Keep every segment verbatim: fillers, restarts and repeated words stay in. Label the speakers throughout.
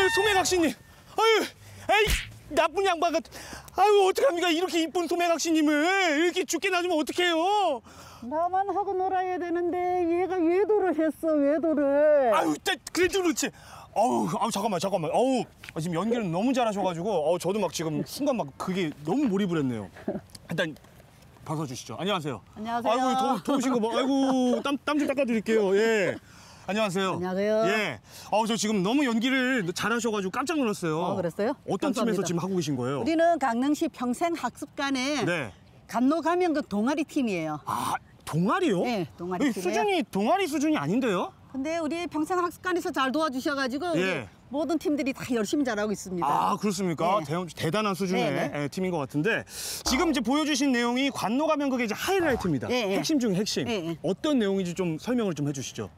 Speaker 1: 소매각시님. 아유, 에이, 나쁜 양반 같. 아유, 어떡합니까? 이렇게 이쁜 소매각시님을 이렇게 죽게 놔주면 어떡해요?
Speaker 2: 나만 하고 놀아야 되는데 얘가 외도를 했어, 외도를.
Speaker 1: 아유, 그래도 그렇지. 어우, 아우 잠깐만, 잠깐만. 어우, 지금 연기를 너무 잘하셔가지고, 어, 저도 막 지금 순간 막 그게 너무 몰입을 했네요. 일단 벗어주시죠. 안녕하세요.
Speaker 2: 안녕하세요.
Speaker 1: 아이고, 더, 더우신 거 뭐, 아이고, 땀, 땀 좀 닦아드릴게요. 예. 안녕하세요.
Speaker 2: 안녕하세요.
Speaker 1: 예. 어, 저 지금 너무 연기를 잘하셔가지고 깜짝 놀랐어요.
Speaker 2: 어, 그랬어요?
Speaker 1: 어떤
Speaker 2: 감사합니다.
Speaker 1: 팀에서 지금 하고 계신 거예요?
Speaker 2: 우리는 강릉시 평생학습관의
Speaker 1: 네.
Speaker 2: 감로감연극 동아리 팀이에요.
Speaker 1: 아, 동아리요?
Speaker 2: 네, 동아리
Speaker 1: 이
Speaker 2: 팀이에요.
Speaker 1: 수준이 동아리 수준이 아닌데요?
Speaker 2: 근데 우리 평생학습관에서 잘 도와주셔가지고
Speaker 1: 예.
Speaker 2: 우리 모든 팀들이 다 열심히 잘하고 있습니다.
Speaker 1: 아, 그렇습니까?
Speaker 2: 네.
Speaker 1: 대, 대단한 수준의
Speaker 2: 네, 네.
Speaker 1: 예, 팀인 것 같은데 지금 이제 보여주신 내용이 관노가면극의 이제 하이라이트입니다.
Speaker 2: 네, 네.
Speaker 1: 핵심 중 핵심.
Speaker 2: 네, 네.
Speaker 1: 어떤 내용인지 좀 설명을 좀 해주시죠.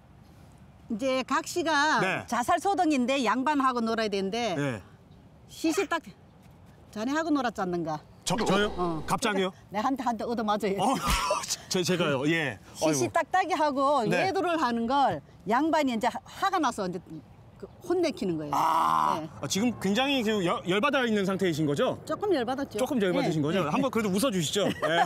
Speaker 2: 이제 각 씨가
Speaker 1: 네.
Speaker 2: 자살소동인데 양반하고 놀아야 되는데
Speaker 1: 네.
Speaker 2: 시시 딱 자네하고 놀았잖는가?
Speaker 1: 저, 저요?
Speaker 2: 어.
Speaker 1: 갑자기요?
Speaker 2: 내 한테 한테 얻어맞아야지.
Speaker 1: 어, 제, 제가요, 예.
Speaker 2: 시시
Speaker 1: 아이고.
Speaker 2: 딱딱이 하고
Speaker 1: 네.
Speaker 2: 외도를 하는 걸 양반이 이제 화가 나서 이제 그 혼내키는 거예요.
Speaker 1: 아,
Speaker 2: 네.
Speaker 1: 아, 지금 굉장히 그 열, 열받아 있는 상태이신 거죠?
Speaker 2: 조금 열받았죠.
Speaker 1: 조금 열받으신
Speaker 2: 네.
Speaker 1: 거죠?
Speaker 2: 네.
Speaker 1: 한번 그래도 웃어주시죠. 네.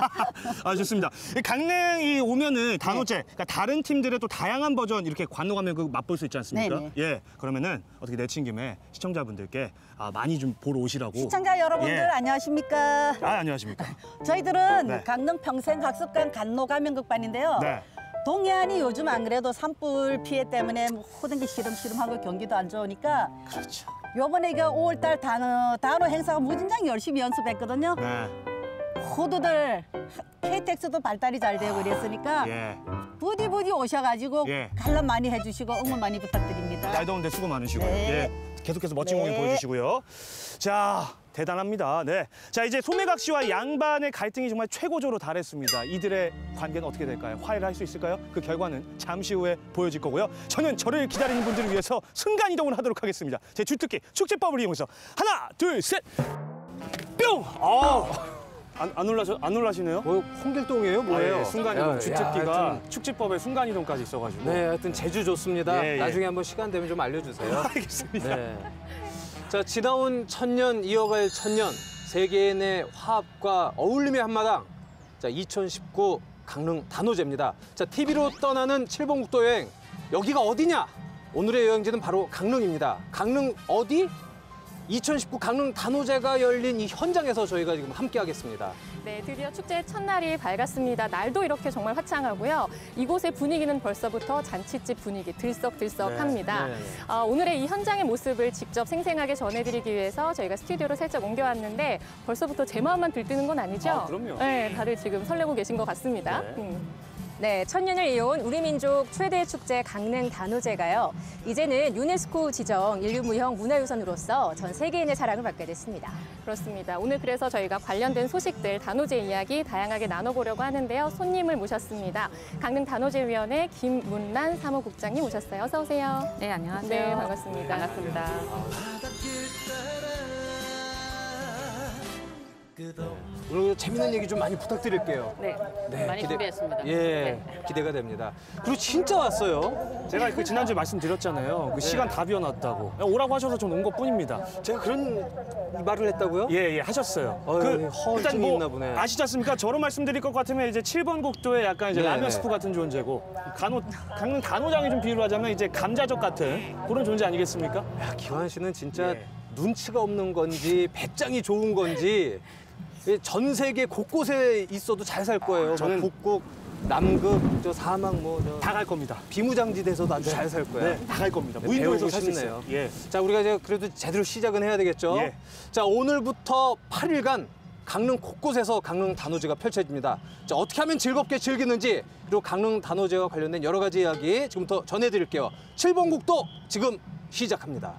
Speaker 1: 아, 좋습니다. 이 강릉이 오면은 단오제, 그러니까 다른 팀들의 또 다양한 버전 이렇게 관노가면 그 맛볼 수 있지 않습니까?
Speaker 2: 네네.
Speaker 1: 예. 그러면은 어떻게 내친 김에 시청자분들께 아, 많이 좀 보러 오시라고.
Speaker 2: 시청자 여러분들
Speaker 1: 예.
Speaker 2: 안녕하십니까?
Speaker 1: 아, 안녕하십니까?
Speaker 2: 저희들은
Speaker 1: 네.
Speaker 2: 강릉 평생학습관 간노가면극반인데요.
Speaker 1: 네.
Speaker 2: 동해안이 요즘 안 그래도 산불 피해 때문에 모든 게 시름시름하고 경기도 안 좋으니까
Speaker 1: 그렇죠.
Speaker 2: 요번에 이거 오월달 단어, 단어 행사가 무진장 열심히 연습했거든요.
Speaker 1: 네.
Speaker 2: 호두들 케이티엑스도 발달이 잘 되고 이랬으니까
Speaker 1: 예.
Speaker 2: 부디 부디 오셔가지고
Speaker 1: 예.
Speaker 2: 관람 많이 해주시고 응원 많이 부탁드립니다.
Speaker 1: 날 더운데 수고 많으시고요.
Speaker 2: 네.
Speaker 1: 예. 계속해서 멋진
Speaker 2: 네.
Speaker 1: 공연 보여주시고요. 자, 대단합니다. 네. 자, 이제 소매각 씨와 양반의 갈등이 정말 최고조로 달했습니다. 이들의 관계는 어떻게 될까요? 화해를 할 수 있을까요? 그 결과는 잠시 후에 보여질 거고요. 저는 저를 기다리는 분들을 위해서 순간 이동을 하도록 하겠습니다. 제 주특기 축제법을 이용해서 하나, 둘, 셋, 뿅! 아, 안, 안 놀라셔, 안 놀라시네요?
Speaker 3: 뭐 홍길동이에요, 뭐예요?
Speaker 1: 아, 예, 순간이동
Speaker 3: 야,
Speaker 1: 주특기가
Speaker 3: 야, 하여튼,
Speaker 1: 축제법에 순간이동까지 있어가지고.
Speaker 3: 네, 하여튼 제주 좋습니다.
Speaker 1: 예, 예.
Speaker 3: 나중에 한번 시간 되면 좀 알려주세요.
Speaker 1: 알겠습니다.
Speaker 3: 네. 자, 지나온 천년 이어갈 천년 세계인의 화합과 어울림의 한마당. 자, 이천십구 강릉 단오제입니다. 자, 티비로 떠나는 칠번국도 여행. 여기가 어디냐? 오늘의 여행지는 바로 강릉입니다. 강릉 어디? 이천십구 강릉 단오제가 열린 이 현장에서 저희가 지금 함께 하겠습니다.
Speaker 4: 네, 드디어 축제 첫날이 밝았습니다. 날도 이렇게 정말 화창하고요. 이곳의 분위기는 벌써부터 잔치집 분위기 들썩들썩합니다.
Speaker 3: 네, 네, 네.
Speaker 4: 어, 오늘의 이 현장의 모습을 직접 생생하게 전해드리기 위해서 저희가 스튜디오로 살짝 옮겨왔는데 벌써부터 제 마음만 들뜨는 건 아니죠?
Speaker 1: 아, 그럼요.
Speaker 4: 네, 다들 지금 설레고 계신 것 같습니다.
Speaker 1: 네.
Speaker 4: 음.
Speaker 5: 네, 천년을 이어온 우리 민족 최대 축제 강릉 단오제가요. 이제는 유네스코 지정 인류무형 문화유산으로서 전 세계인의 사랑을 받게 됐습니다.
Speaker 4: 그렇습니다. 오늘 그래서 저희가 관련된 소식들, 단오제 이야기 다양하게 나눠보려고 하는데요. 손님을 모셨습니다. 강릉 단오제위원회 김문란 사무국장님 오셨어요. 어서 오세요.
Speaker 6: 네, 안녕하세요.
Speaker 4: 네, 반갑습니다.
Speaker 6: 반갑습니다.
Speaker 3: 오늘 재밌는 얘기 좀 많이 부탁드릴게요.
Speaker 6: 네,
Speaker 3: 네,
Speaker 6: 많이
Speaker 3: 기대-
Speaker 6: 준비했습니다.
Speaker 3: 예,
Speaker 6: 네.
Speaker 3: 기대가 됩니다. 그리고 진짜 왔어요.
Speaker 1: 제가 그 지난주에 말씀드렸잖아요. 그 시간 다 비워놨다고. 오라고 하셔서 좀 온 것뿐입니다.
Speaker 3: 제가 그런 말을 했다고요?
Speaker 1: 예, 예, 하셨어요.
Speaker 3: 어이, 허언증이 있나 보네.
Speaker 1: 아시지 않습니까? 저로 말씀드릴 것 같으면 이제 칠 번 국도의 약간 이제
Speaker 3: 네,
Speaker 1: 라면
Speaker 3: 네.
Speaker 1: 스프 같은 존재고, 간호, 강릉 단오장이 좀 비유를 하자면 이제 감자젓 같은 그런 존재 아니겠습니까?
Speaker 3: 야, 기환 씨는 진짜
Speaker 1: 예.
Speaker 3: 눈치가 없는 건지 배짱이 좋은 건지 전 세계 곳곳에 있어도 잘 살 거예요.
Speaker 1: 저는-
Speaker 3: 뭐 북극, 남극, 저 사막 뭐 저
Speaker 1: 다 갈 겁니다.
Speaker 3: 비무장지대에서도 아주 잘 살 거야.
Speaker 1: 네, 다 갈 겁니다.
Speaker 3: 네,
Speaker 1: 무인도에서
Speaker 3: 배우고
Speaker 1: 살 수 있어요.
Speaker 3: 싶네요.
Speaker 1: 예.
Speaker 3: 자, 우리가 이제 그래도 제대로 시작은 해야 되겠죠.
Speaker 1: 예.
Speaker 3: 자, 오늘부터 팔 일간 강릉 곳곳에서 강릉 단오제가 펼쳐집니다. 자, 어떻게 하면 즐겁게 즐기는지 그리고 강릉 단오제와 관련된 여러 가지 이야기 지금부터 전해드릴게요. 칠번국도 지금 시작합니다.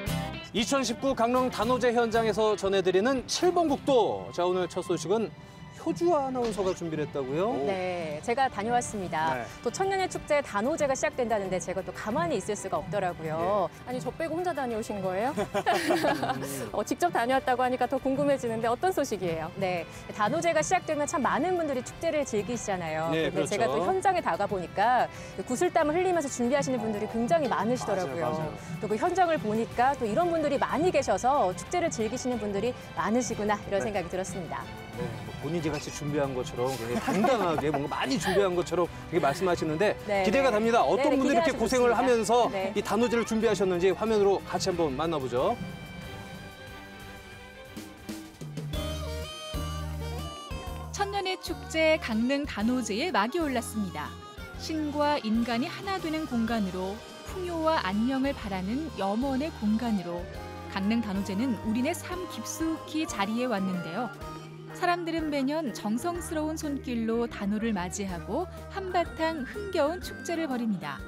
Speaker 3: 이천십구 강릉 단오제 현장에서 전해드리는 칠번국도. 자, 오늘 첫 소식은 효주 아나운서가 준비를 했다고요?
Speaker 5: 네, 제가 다녀왔습니다.
Speaker 1: 네.
Speaker 5: 또 천년의 축제 단오제가 시작된다는데 제가 또 가만히 있을 수가 없더라고요.
Speaker 4: 아니, 저 빼고 혼자 다녀오신 거예요? 어, 직접 다녀왔다고 하니까 더 궁금해지는데 어떤 소식이에요?
Speaker 5: 네, 단오제가 시작되면 참 많은 분들이 축제를 즐기시잖아요.
Speaker 3: 네,
Speaker 5: 근데
Speaker 3: 그렇죠.
Speaker 5: 제가 또 현장에 나가 보니까 구슬땀을 흘리면서 준비하시는 분들이 굉장히 많으시더라고요.
Speaker 1: 맞아요, 맞아요.
Speaker 5: 또 그 현장을 보니까 또 이런 분들이 많이 계셔서 축제를 즐기시는 분들이 많으시구나 이런
Speaker 1: 네.
Speaker 5: 생각이 들었습니다.
Speaker 3: 네, 뭐 본인이 같이 준비한 것처럼 굉장히 당당하게 뭔가 많이 준비한 것처럼 이렇게 말씀하시는데
Speaker 5: 네,
Speaker 3: 기대가
Speaker 5: 네.
Speaker 3: 됩니다. 어떤
Speaker 5: 네, 네,
Speaker 3: 분들이 이렇게
Speaker 5: 기대하셔도
Speaker 3: 고생을
Speaker 5: 좋습니다.
Speaker 3: 하면서
Speaker 5: 네.
Speaker 3: 이 단오제를 준비하셨는지 화면으로 같이 한번 만나보죠.
Speaker 6: 천년의 축제 강릉 단오제에 막이 올랐습니다. 신과 인간이 하나 되는 공간으로 풍요와 안녕을 바라는 염원의 공간으로 강릉 단오제는 우리네 삶 깊숙이 자리에 왔는데요. 사람들은 매년 정성스러운 손길로 단오를 맞이하고 한바탕 흥겨운 축제를 벌입니다.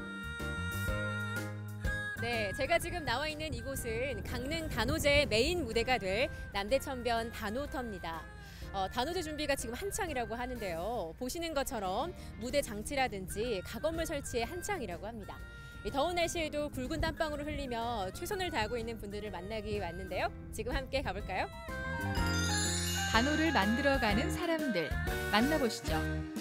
Speaker 5: 네, 제가 지금 나와 있는 이곳은 강릉 단오제의 메인 무대가 될 남대천변 단오터입니다. 어, 단오제 준비가 지금 한창이라고 하는데요. 보시는 것처럼 무대 장치라든지 가건물 설치에 한창이라고 합니다. 이 더운 날씨에도 굵은 땀방울을 흘리며 최선을 다하고 있는 분들을 만나기 왔는데요. 지금 함께 가볼까요?
Speaker 6: 단오를 만들어가는 사람들 만나보시죠.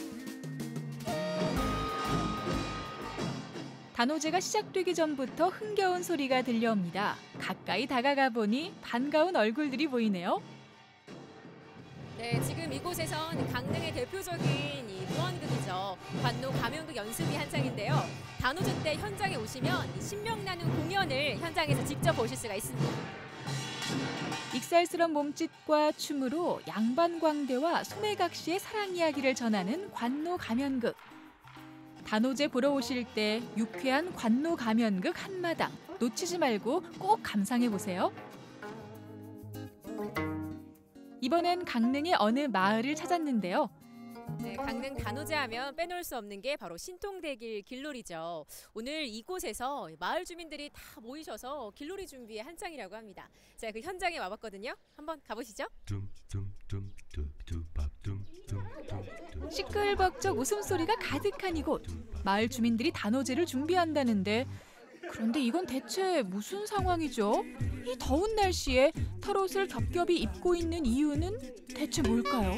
Speaker 6: 단오제가 시작되기 전부터 흥겨운 소리가 들려옵니다. 가까이 다가가 보니 반가운 얼굴들이 보이네요.
Speaker 5: 네, 지금 이곳에선 강릉의 대표적인 이 무언극이죠. 관노 가면극 연습이 한창인데요. 단오제 때 현장에 오시면 이 신명나는 공연을 현장에서 직접 보실 수가 있습니다.
Speaker 6: 익살스런 몸짓과 춤으로 양반광대와 소매각시의 사랑 이야기를 전하는 관노 가면극. 단오제 보러 오실 때 유쾌한 관노 가면극 한마당 놓치지 말고 꼭 감상해 보세요. 이번엔 강릉의 어느 마을을 찾았는데요.
Speaker 5: 네, 강릉 단오제 하면 빼놓을 수 없는 게 바로 신통대길 길놀이죠. 오늘 이곳에서 마을 주민들이 다 모이셔서 길놀이 준비에 한창이라고 합니다. 제가 그 현장에 와봤거든요. 한번 가보시죠.
Speaker 6: 시끌벅적 웃음소리가 가득한 이곳. 마을 주민들이 단오제를 준비한다는데 그런데 이건 대체 무슨 상황이죠? 이 더운 날씨에 털옷을 겹겹이 입고 있는 이유는 대체 뭘까요?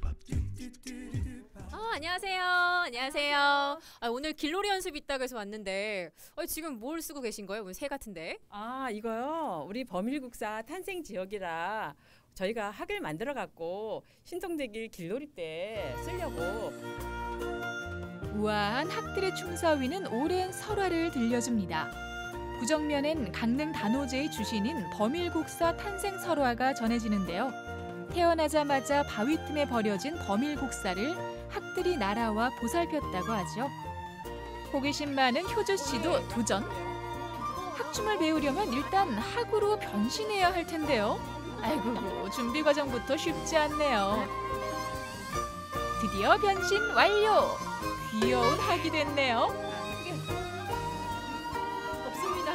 Speaker 5: 어, 안녕하세요. 안녕하세요. 아, 오늘 길놀이 연습 있다고 해서 왔는데 어, 지금 뭘 쓰고 계신 거예요? 오늘 새 같은데.
Speaker 7: 아, 이거요. 우리 범일국사 탄생 지역이라 저희가 학을 만들어 갖고 신통대길 길놀이 때 쓰려고.
Speaker 6: 우아한 학들의 춤사위는 오랜 설화를 들려줍니다. 부정면엔 강릉 단오제의 주신인 범일국사 탄생 설화가 전해지는데요. 태어나자마자 바위 틈에 버려진 범일국사를 학들이 날아와 보살폈다고 하죠. 호기심 많은 효주 씨도 도전. 학춤을 배우려면 일단 학으로 변신해야 할 텐데요. 아이고, 준비 과정부터 쉽지 않네요. 드디어 변신 완료! 귀여운 학이 됐네요.
Speaker 5: 없습니다.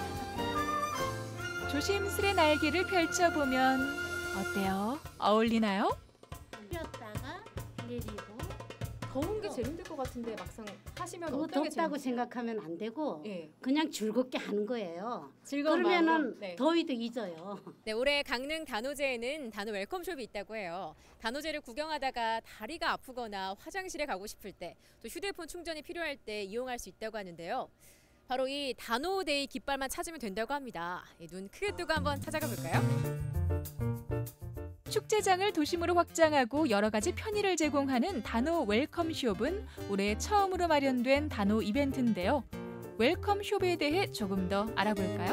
Speaker 6: 조심스레 날개를 펼쳐보면 어때요? 어울리나요?
Speaker 8: 뼈다가 내리고
Speaker 4: 더운 게 제일 힘들 것 같은데 막상 하시면
Speaker 8: 그거
Speaker 4: 어떤 게 제일
Speaker 8: 덥다고
Speaker 4: 힘드세요?
Speaker 8: 생각하면 안 되고
Speaker 4: 예.
Speaker 8: 그냥 즐겁게 하는 거예요.
Speaker 4: 즐거운
Speaker 8: 그러면은
Speaker 4: 마음으로. 네.
Speaker 8: 더위도 잊어요.
Speaker 5: 네, 올해 강릉 단오제에는 단오 웰컴숍이 있다고 해요. 단오제를 구경하다가 다리가 아프거나 화장실에 가고 싶을 때, 또 휴대폰 충전이 필요할 때 이용할 수 있다고 하는데요. 바로 이 단오데이 깃발만 찾으면 된다고 합니다. 이 눈 크게 뜨고 한번 찾아가 볼까요?
Speaker 6: 축제장을 도심으로 확장하고 여러 가지 편의를 제공하는 단오 웰컴숍은 올해 처음으로 마련된 단오 이벤트인데요. 웰컴숍에 대해 조금 더 알아볼까요?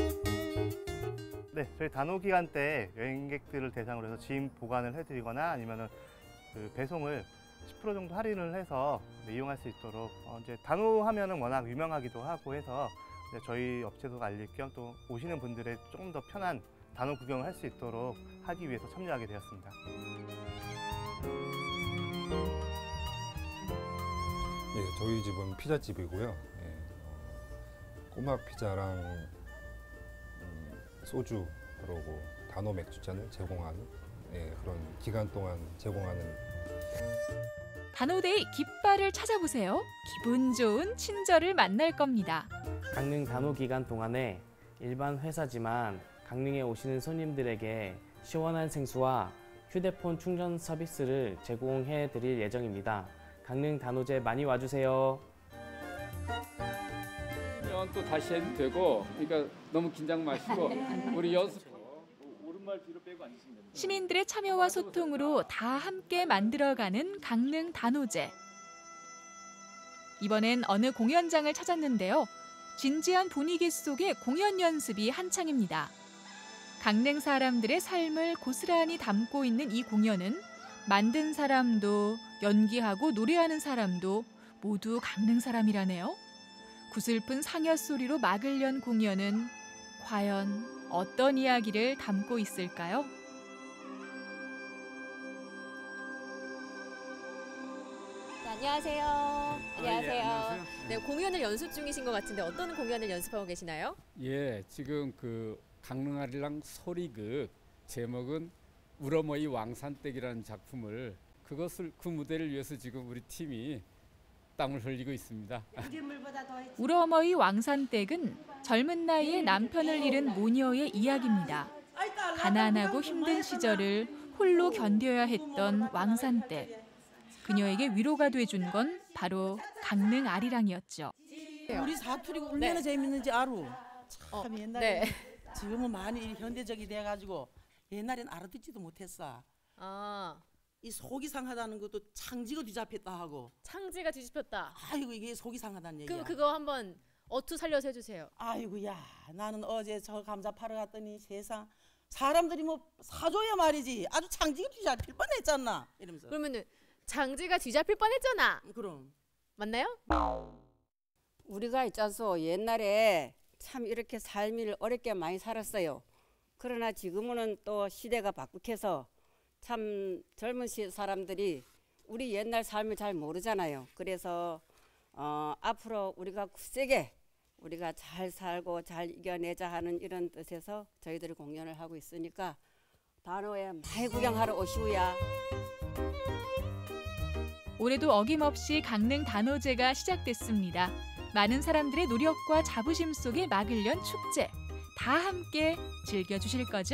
Speaker 9: 네, 저희 단오 기간 때 여행객들을 대상으로 해서 짐 보관을 해드리거나 아니면은 그 배송을 십 퍼센트 정도 할인을 해서 네, 이용할 수 있도록 어, 이제 단오 하면은 워낙 유명하기도 하고 해서 이제 저희 업체도 알릴 겸 또 오시는 분들의 조금 더 편한 단오 구경을 할 수 있도록 하기 위해서 참여하게 되었습니다.
Speaker 10: 예, 저희 집은 피자집이고요. 예, 어, 꼬막 피자랑 음, 소주 그리고 단오 맥주잔을 제공하는 예, 그런 기간 동안 제공하는.
Speaker 6: 단오데이 깃발을 찾아보세요. 기분 좋은 친절을 만날 겁니다.
Speaker 11: 강릉 단오 기간 동안에 일반 회사지만 강릉에 오시는 손님들에게 시원한 생수와 휴대폰 충전 서비스를 제공해 드릴 예정입니다. 강릉 단오제 많이 와주세요.
Speaker 12: 또 다시 해도 되고, 그러니까 너무 긴장 마시고 우리 연습.
Speaker 6: 시민들의 참여와 소통으로 다 함께 만들어가는 강릉 단오제. 이번엔 어느 공연장을 찾았는데요. 진지한 분위기 속에 공연 연습이 한창입니다. 강릉 사람들의 삶을 고스란히 담고 있는 이 공연은 만든 사람도 연기하고 노래하는 사람도 모두 강릉 사람이라네요. 구슬픈 상여 소리로 막을 연 공연은 과연 어떤 이야기를 담고 있을까요?
Speaker 5: 네, 안녕하세요. 안녕하세요.
Speaker 12: 예, 안녕하세요.
Speaker 5: 네, 공연을 연습 중이신 것 같은데 어떤 공연을 연습하고 계시나요?
Speaker 12: 예, 지금 그 강릉아리랑 소리극 제목은 우러머이 왕산댁이라는 작품을 그것을 그 무대를 위해서 지금 우리 팀이 땀을 흘리고 있습니다.
Speaker 6: 우러머이 왕산댁은 젊은 나이에 남편을 잃은 모녀의 이야기입니다. 가난하고 힘든 시절을 홀로 견뎌야 했던 왕산댁. 그녀에게 위로가 돼준 건 바로 강릉 아리랑이었죠.
Speaker 13: 우리 사투리가 얼마나 네. 재밌는지 알아. 참
Speaker 5: 어,
Speaker 13: 옛날에
Speaker 5: 네.
Speaker 13: 지금은 많이 현대적이 돼가지고 옛날엔 알아듣지도 못했어.
Speaker 5: 아.
Speaker 13: 이 속이 상하다는 것도 창지가 뒤잡혔다 하고.
Speaker 5: 창지가 뒤집혔다.
Speaker 13: 아이고 이게 속이 상하다는 얘기야.
Speaker 5: 그럼 그거 한번 어투 살려서 해주세요.
Speaker 13: 아이고야 나는 어제 저 감자 팔러 갔더니 세상 사람들이 뭐 사줘야 말이지 아주 창지가 뒤잡힐 뻔했잖아 이러면서.
Speaker 5: 그러면은 장지가 뒤잡힐 뻔했잖아.
Speaker 13: 그럼
Speaker 5: 맞나요?
Speaker 14: 우리가 있자서 옛날에 참 이렇게 삶을 어렵게 많이 살았어요. 그러나 지금은 또 시대가 바뀌어서 참 젊은 사람들이 우리 옛날 삶을 잘 모르잖아요. 그래서 어, 앞으로 우리가 굳세게 우리가 잘 살고 잘 이겨내자 하는 이런 뜻에서 저희들이 공연을 하고 있으니까 단오에 많이 구경하러 오시오야.
Speaker 6: 올해도 어김없이 강릉 단오제가 시작됐습니다. 많은 사람들의 노력과 자부심 속에 막을 연 축제. 다 함께 즐겨주실 거죠?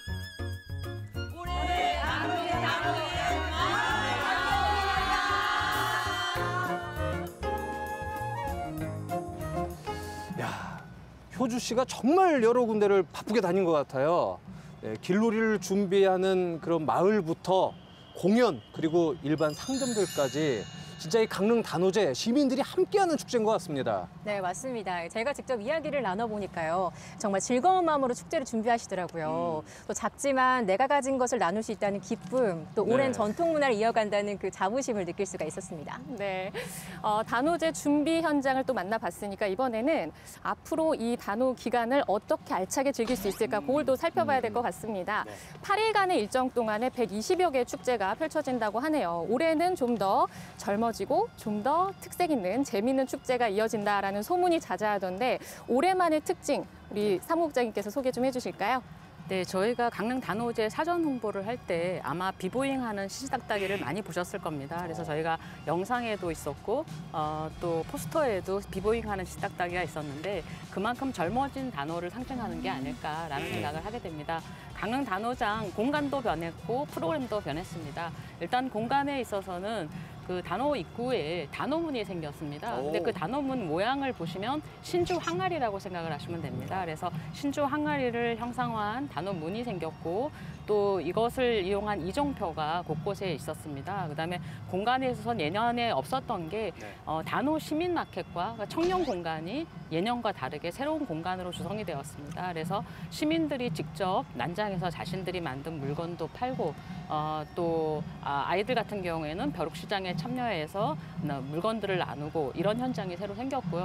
Speaker 3: 야, 효주 씨가 정말 여러 군데를 바쁘게 다닌 것 같아요. 네, 길놀이를 준비하는 그런 마을부터 공연 그리고 일반 상점들까지 진짜 이 강릉 단오제 시민들이 함께하는 축제인 것 같습니다.
Speaker 15: 네, 맞습니다. 제가 직접 이야기를 나눠보니까요. 정말 즐거운 마음으로 축제를 준비하시더라고요. 음. 또 작지만 내가 가진 것을 나눌 수 있다는 기쁨, 또 오랜
Speaker 4: 네.
Speaker 15: 전통 문화를 이어간다는 그 자부심을 느낄 수가 있었습니다.
Speaker 4: 네, 어, 단오제 준비 현장을 또 만나봤으니까 이번에는 앞으로 이 단오 기간을 어떻게 알차게 즐길 수 있을까 그걸 또 살펴봐야 될 것 같습니다. 네. 팔 일간의 일정 동안에 백이십여 개의 축제가 펼쳐진다고 하네요. 올해는 좀 더 젊어지고 좀 더 특색 있는 재미있는 축제가 이어진다라는 소문이 자자하던데 올해만의 특징 우리 사무국장님께서 소개 좀 해주실까요?
Speaker 16: 네, 저희가 강릉 단오제 사전 홍보를 할 때 아마 비보잉하는 시시딱딱이를 많이 보셨을 겁니다. 그래서 저희가 영상에도 있었고 어, 또 포스터에도 비보잉하는 시시딱딱이가 있었는데 그만큼 젊어진 단오를 상징하는 게 아닐까라는 생각을 하게 됩니다. 강릉 단오장 공간도 변했고 프로그램도 변했습니다. 일단 공간에 있어서는 그 단오 입구에 단오문이 생겼습니다. 근데 그 단오문 모양을 보시면 신주 항아리라고 생각을 하시면 됩니다. 그래서 신주 항아리를 형상화한 단오문이 생겼고 또 이것을 이용한 이종표가 곳곳에 있었습니다. 그다음에 공간에 있어서 예년에 없었던 게 어, 단오 시민마켓과 그러니까 청년 공간이 예년과 다르게 새로운 공간으로 조성이 되었습니다. 그래서 시민들이 직접 난장에서 자신들이 만든 물건도 팔고 어, 또 아, 아이들 같은 경우에는 벼룩시장에 참여해서 물건들을 나누고 이런 현장이 새로 생겼고요.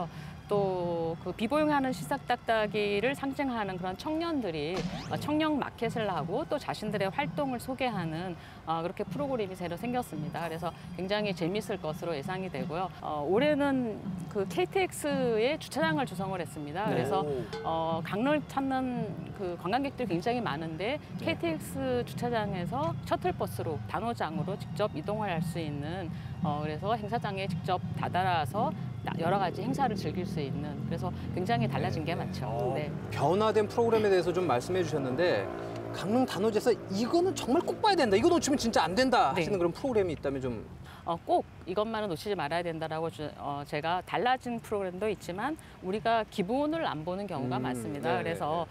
Speaker 16: 또 그 비보잉하는 시삭딱딱이를 상징하는 그런 청년들이 어, 청년 마켓을 하고 또 자신들의 활동을 소개하는 어, 그렇게 프로그램이 새로 생겼습니다. 그래서 굉장히 재미있을 것으로 예상이 되고요. 어, 올해는 그 케이티엑스의 주차장을 조성을 했습니다.
Speaker 17: 네.
Speaker 16: 그래서 어, 강릉을 찾는 그 관광객들이 굉장히 많은데 케이티엑스 주차장에서 셔틀버스로 단호장으로 직접 이동을 할 수 있는 어, 그래서 행사장에 직접 다다라서 여러 가지 행사를 즐길 수 있는 그래서 굉장히 달라진 게 많죠. 네.
Speaker 3: 변화된 프로그램에 대해서 좀 말씀해 주셨는데 강릉 단오제에서 이거는 정말 꼭 봐야 된다. 이거 놓치면 진짜 안 된다 하시는
Speaker 16: 네.
Speaker 3: 그런 프로그램이 있다면 좀.
Speaker 16: 어, 꼭 이것만은 놓치지 말아야 된다라고 주, 어, 제가 달라진 프로그램도 있지만 우리가 기본을 안 보는 경우가
Speaker 3: 음,
Speaker 16: 많습니다.
Speaker 3: 네네네.
Speaker 16: 그래서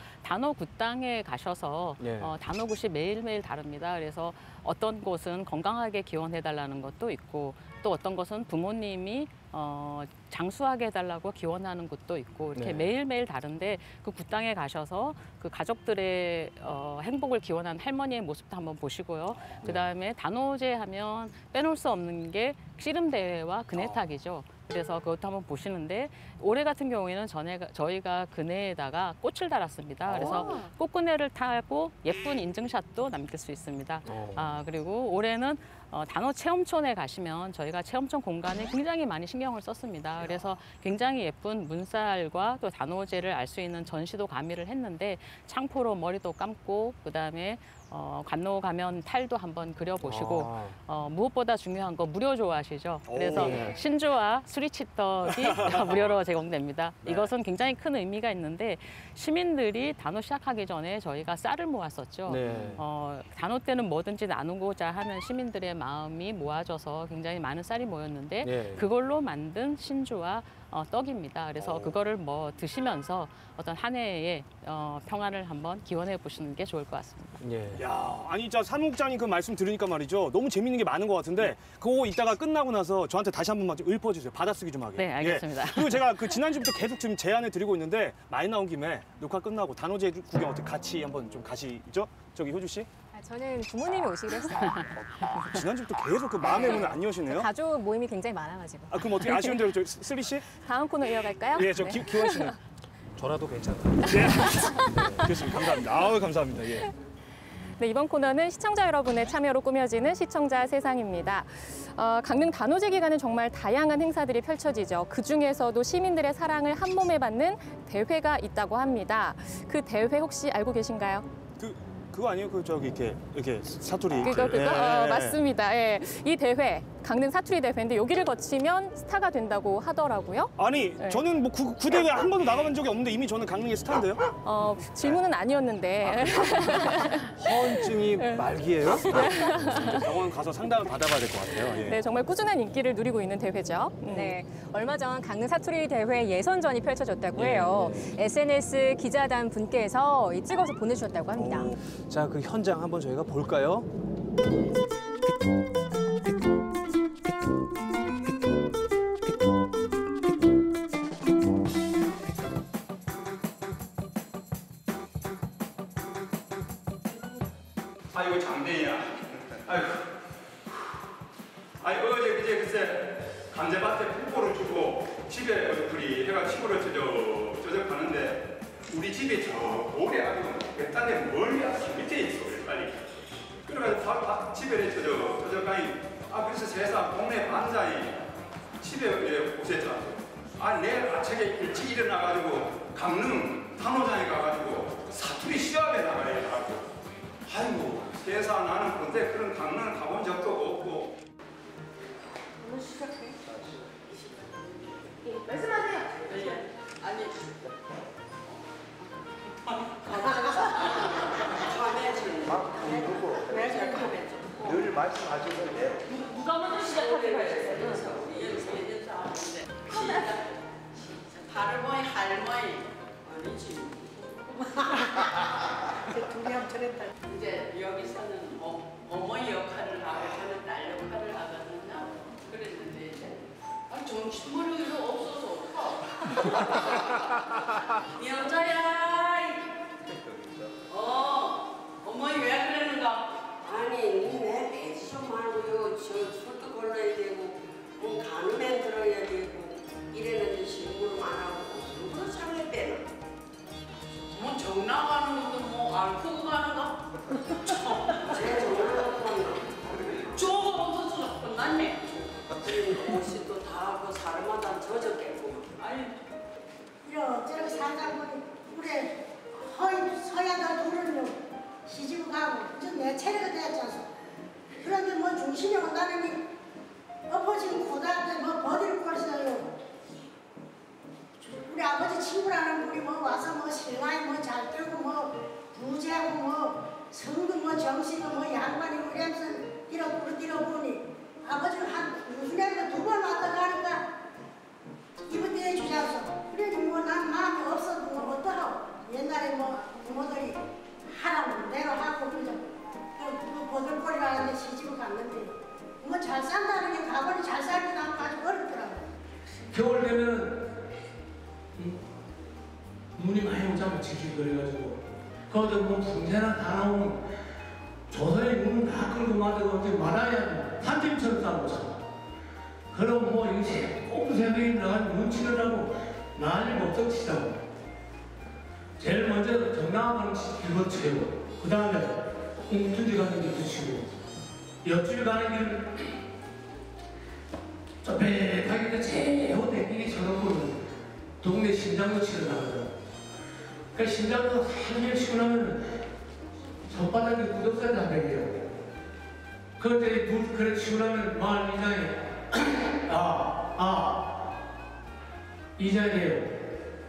Speaker 16: 단오굿당에 가셔서
Speaker 3: 네.
Speaker 16: 어, 단오굿이 매일매일 다릅니다. 그래서 어떤 곳은 건강하게 기원해달라는 것도 있고 또 어떤 것은 부모님이 어, 장수하게 해달라고 기원하는 곳도 있고 이렇게
Speaker 3: 네.
Speaker 16: 매일매일 다른데 그 굿당에 가셔서 그 가족들의 어, 행복을 기원하는 할머니의 모습도 한번 보시고요. 그다음에 단오제 하면 빼놓을 수 없는 게 씨름대회와 그네타기죠. 그래서 그것도 한번 보시는데 올해 같은 경우에는 전에 저희가 그네에다가 꽃을 달았습니다. 그래서 꽃그네를 타고 예쁜 인증샷도 남길 수 있습니다. 아, 그리고 올해는 어, 단오 체험촌에 가시면 저희가 체험촌 공간에 굉장히 많이 신경을 썼습니다. 그래서 굉장히 예쁜 문살과 또 단오제를 알 수 있는 전시도 가미를 했는데 창포로 머리도 감고 그다음에 어, 관노 가면 탈도 한번 그려보시고
Speaker 3: 아.
Speaker 16: 어, 무엇보다 중요한 거 무료 좋아하시죠? 그래서
Speaker 3: 오, 네.
Speaker 16: 신주와 수리치떡이 무료로 제공됩니다.
Speaker 3: 네.
Speaker 16: 이것은 굉장히 큰 의미가 있는데 시민들이 단오 시작하기 전에 저희가 쌀을 모았었죠.
Speaker 3: 네.
Speaker 16: 어, 단오 때는 뭐든지 나누고자 하는 시민들의 마음이 모아져서 굉장히 많은 쌀이 모였는데
Speaker 3: 네.
Speaker 16: 그걸로 만든 신주와 어, 떡입니다. 그래서 그거를 뭐 드시면서 어떤 한 해의 어, 평안을 한번 기원해 보시는 게 좋을 것 같습니다.
Speaker 3: 예.
Speaker 1: 야, 아니 진짜 사무국장님 그 말씀 들으니까 말이죠. 너무 재밌는 게 많은 것 같은데 그거 이따가 끝나고 나서 저한테 다시 한 번만 좀 읊어주세요. 받아쓰기 좀 하게.
Speaker 16: 네, 알겠습니다.
Speaker 1: 예. 그리고 제가 그 지난주부터 계속 지금 제안을 드리고 있는데 많이 나온 김에 녹화 끝나고 단오제 구경 어떻게 같이 한번 좀 가시죠? 저기 효주 씨?
Speaker 15: 아, 저는 부모님이 오시기로 했어요.
Speaker 1: 지난주부터 계속 그 마음의 문을 안 여시네요.
Speaker 15: 가족 모임이 굉장히 많아가지고.
Speaker 1: 아, 그럼 어떻게 아쉬운 대로 저 쓰리 씨?
Speaker 15: 다음 코너 이어갈까요?
Speaker 1: 예, 저
Speaker 15: 네.
Speaker 1: 기, 기원 씨는?
Speaker 3: 저라도 괜찮아요.
Speaker 1: 네. 교수님 감사합니다. 아우 감사합니다. 예.
Speaker 4: 네, 이번 코너는 시청자 여러분의 참여로 꾸며지는 시청자 세상입니다. 어, 강릉 단오제 기간은 정말 다양한 행사들이 펼쳐지죠. 그중에서도 시민들의 사랑을 한 몸에 받는 대회가 있다고 합니다. 그 대회 혹시 알고 계신가요?
Speaker 1: 그 그거 아니에요? 그 저기 이렇게 이렇게 사투리
Speaker 4: 그거
Speaker 1: 이렇게.
Speaker 4: 그거
Speaker 1: 예,
Speaker 4: 어,
Speaker 1: 예.
Speaker 4: 맞습니다. 예. 이 대회 강릉 사투리 대회인데 여기를 거치면 스타가 된다고 하더라고요.
Speaker 1: 아니
Speaker 4: 네.
Speaker 1: 저는 뭐 구, 구대회 한 번도 나가본 적이 없는데 이미 저는 강릉의 스타인데요?
Speaker 4: 어, 질문은 아니었는데.
Speaker 3: 허언증이 말기예요?
Speaker 1: 진짜 병원 가서 상담을 받아봐야 될 것 같아요. 예.
Speaker 4: 네, 정말 꾸준한 인기를 누리고 있는 대회죠. 음.
Speaker 15: 네, 얼마 전 강릉 사투리 대회 예선전이 펼쳐졌다고 해요. 에스엔에스 기자단 분께서 이 찍어서 보내주셨다고 합니다.
Speaker 3: 자, 그 현장 한번 저희가 볼까요?
Speaker 17: 아이고 장대야. 아이고. 아이 어제 그제 글쎄 감자밭에 푸포를 주고 집에 얼굴이 해가 치고를 저저 저저 가는데 우리 집이 저 오래 아주 백단에 멀리 아주 밑에 있어 빨리. 그래가지고 바로 바, 집에 저저 저저 가니 아 그래서 세상 동네 반장이 집에 오셨잖아. 아 내일 아침에 일찍 일어나가지고 강릉 단오장에 가가지고 사투리 시합에 나가야 하고. 아이고 세상 나는 그런데 그런 강릉을 가본 적도 없고.
Speaker 18: 오늘 시작해. 예, 말씀하세요. 아니.
Speaker 17: 늘 말씀하시는데
Speaker 18: 누가 먼저 시작하기로 하셨어요?
Speaker 13: 할머니 할머니 아니지.
Speaker 18: 둘이 합쳐냈다.
Speaker 13: 이제 여기서는 어, 어머니 역할을 하고 저는 딸 역할을 하거든요. 그랬는데 이제 아 정신머리가 없어서 어떡하. 이 여자야. 어 어머니 왜 그러는가?
Speaker 14: 아니, 니네 배지 좀 말고요. 저 술도 골라야 되고, 뭐 간음에 들어야 되고, 이래는데 신고를 안 하고
Speaker 18: 살다 보니 우리 허인 서야들 둘은요 시집 가고 이제 내 차례가 되었잖아. 그런데 뭐 중심이 온다느니 엎어진 고등학교 뭐 버디를 꼴어요. 우리 아버지 친구라는 분이 뭐 와서 뭐 신랑이 뭐 잘 되고 뭐 부자고 뭐 성도 뭐 정신도 뭐 양반이 그래서 이러고 이러보니 아버지는 한 우리나라 두번 왔다 가니까 이번 때 주자서 그래 뭐난 마음이 없어도 뭐 어떠하고 옛날에 뭐 부모들이 하라고 대로 하고 그죠. 그 보들보리라 하는데 시집을 갔는데 뭐 잘 산다는 게 가보니 잘 살기도 하고 아주 어렵더라고.
Speaker 19: 겨울 되면 음, 눈이 많이 오자면 지키거려가지고 거기서 뭐 풍세나 다 나오면 조선의 눈은 다 끌고 마다가 어떻게 말아야 산짐처럼 싸고 자. 그럼 뭐 이게 꼭 새벽에 나가서 눈치를 하고 난리 못쩍 치자고. 제일 먼저 정나가는 길부터 치고 그 다음에 웅tun지 가는 길도 치고 옆집 가는 길은 쩌빼하게 제호 대기기 쳐놓고 동네 신장도 치러 나가더라고. 그 신장도 한 일 치고 나면 손바닥에 구독살이 한다고요. 그때 물 그래 치고 나면 마을 이장이 아, 아, 이장이에요.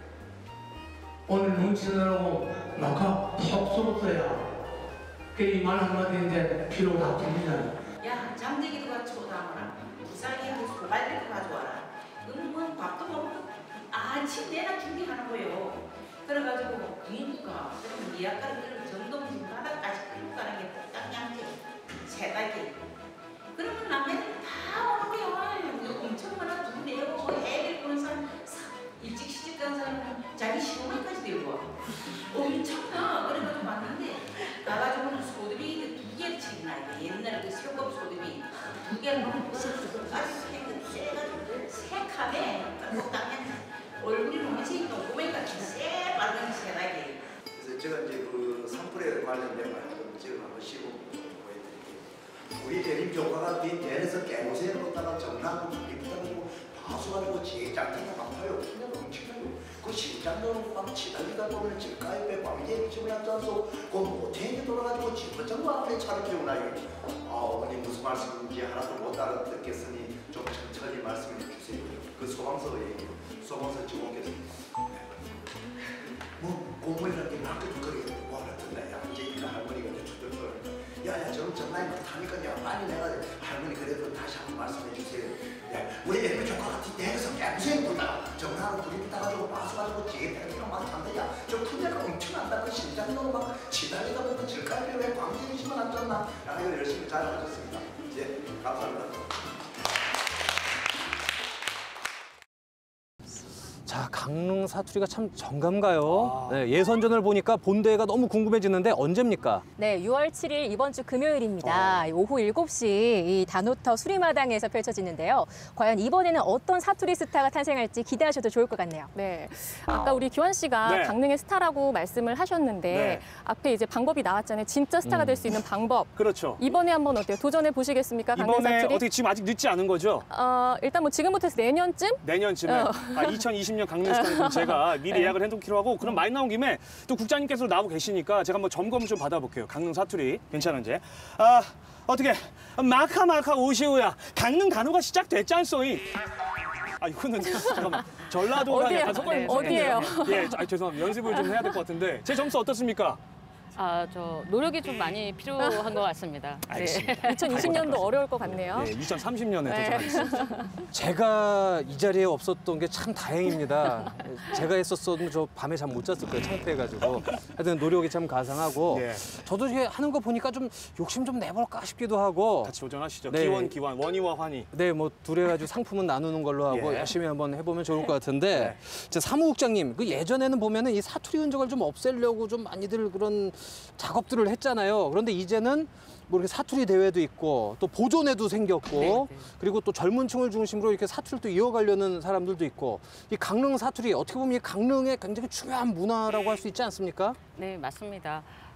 Speaker 19: 오늘 눈치느라고 낙하 푹 쏟았어야. 그 이 말 한마디 이제 피로 다 풀리잖아.
Speaker 20: 야, 잠재기도 가지고 나와라. 부산이하고 소갈비도 가져와라. 그럼 뭐 밥도 먹고 아침 내나 준비하는 거요. 그래가지고 그니까 그럼 니 아까는 그럼 정동진 바닥까지 끌고 가는 게 딱양지 세 달기. 그러면 남매들 다 오는 거요. 엄청 많아. 누구 내려오고 애들 보는 사람 일찍 시집 간 사람은 자기 시어머니까지 데리고 와. 엄청나. 그래가지고 왔는데 가가지고는 소드비 두 개를 치나 옛날에 그 새우껍 소드비 두 개를 먹고 아주 세가지고 새카매 뭐 당연 얼굴이 너무 새니까 꼬맹이가 새 빨간 새라게.
Speaker 21: 그래서 제가 이제 그 산불에 관련된 말씀 지금 한번 시범 보여드릴게요. 우리 대림 조카가 뒤 대에서 깨무새 놓다가 정나고 죽이다고 파수가지고 제장기가 막혀요. 그냥 엄청나요. 그 심장도로 막 치달리다 보면 집가에 광대에 집을 앉아서 그 모태에 돌아가지고 집어장구 앞에 차를 태우나요. 아, 어머니 무슨 말씀인지 하나도 못 알아듣겠으니 좀 천천히 말씀해 주세요. 그 소방서 얘기요. 소방서 직원께서 뭐 공무원이라는 게 막혀도 그래 뭐 알았던다. 야 이제 이거 할머니가 이제 초등학교 야야 저는 전화에 못하니까 야 빨리 내가 할머니 그래도 다시 한번 말씀해 주세요. 야 우리 애비 조카 같은 데에서 깨무새 보다가 전화로 불이 따가지고 빠져가지고 뒤에 팽팽 막 탄다. 야저 큰데가 엄청난다. 그 심장으로 막 치달리다 보면 질까요? 왜 광대에 심은 앉았나? 야 이거 열심히 잘 하셨습니다. 예 감사합니다.
Speaker 3: 자, 강릉 사투리가 참 정감가요. 네, 예선전을 보니까 본대회가 너무 궁금해지는데 언제입니까?
Speaker 15: 네, 유월 칠일 이번 주 금요일입니다. 어. 오후 일곱 시 이 단오터 수리마당에서 펼쳐지는데요. 과연 이번에는 어떤 사투리 스타가 탄생할지 기대하셔도 좋을 것 같네요.
Speaker 4: 네, 아까 우리 기환 씨가
Speaker 1: 네.
Speaker 4: 강릉의 스타라고 말씀을 하셨는데
Speaker 1: 네.
Speaker 4: 앞에 이제 방법이 나왔잖아요. 진짜 스타가
Speaker 1: 음.
Speaker 4: 될 수 있는 방법.
Speaker 1: 그렇죠.
Speaker 4: 이번에 한번 어때요? 도전해 보시겠습니까? 강릉
Speaker 1: 이번에
Speaker 4: 사투리?
Speaker 1: 어떻게 지금 아직 늦지 않은 거죠?
Speaker 4: 어, 일단 뭐 지금부터 해서 내년쯤?
Speaker 1: 내년쯤에
Speaker 4: 어.
Speaker 1: 아, 이천이십 년 강릉 스타는 제가 미리
Speaker 4: 네.
Speaker 1: 예약을 해놓기로 하고 그럼 많이 나온 김에 또 국장님께서 나오고 계시니까 제가 한번 점검 좀 받아볼게요. 강릉 사투리 괜찮은지. 아 어떻게 마카 마카 오시오야 강릉 단어가 시작됐지 않소이? 아 이거는 잠깐만 전라도랑
Speaker 4: 어디예요?
Speaker 1: 약간 섞어있는
Speaker 4: 네, 어디예요?
Speaker 1: 예, 아, 죄송합니다. 연습을 좀 해야 될 것 같은데 제 점수 어떻습니까?
Speaker 16: 아, 저 노력이 좀 많이 필요한 것 같습니다.
Speaker 1: 알겠습니다.
Speaker 4: 이천이십 년도 어려울 것 같네요.
Speaker 1: 네, 이천삼십 년에
Speaker 4: 네.
Speaker 1: 도전하겠습니다.
Speaker 3: 제가 이 자리에 없었던 게 참 다행입니다. 제가 했었어도 저 밤에 잠 못 잤을 거예요. 창피해가지고. 하여튼 노력이 참 가상하고
Speaker 1: 예.
Speaker 3: 저도 이게 하는 거 보니까 좀 욕심 좀 내볼까 싶기도 하고
Speaker 1: 같이 도전하시죠.
Speaker 3: 네.
Speaker 1: 기원 기환 원희와 환희.
Speaker 3: 네, 뭐 둘이 해가지고 상품은 나누는 걸로 하고
Speaker 1: 예.
Speaker 3: 열심히 한번 해보면 좋을 것 같은데 자, 사무국장님, 그 예전에는 보면은 이 사투리 흔적을 좀 없애려고 좀 많이들 그런 작업들을 했잖아요. 그런데 이제는 뭐 이렇게 사투리 대회도 있고 또 보존회도 생겼고
Speaker 16: 네, 네.
Speaker 3: 그리고 또 젊은 층을 중심으로 이렇게 사투리를 또 이어가려는 사람들도 있고 이 강릉 사투리 어떻게 보면 이 강릉의 굉장히 중요한 문화라고 할 수 있지 않습니까?
Speaker 16: 네, 맞습니다.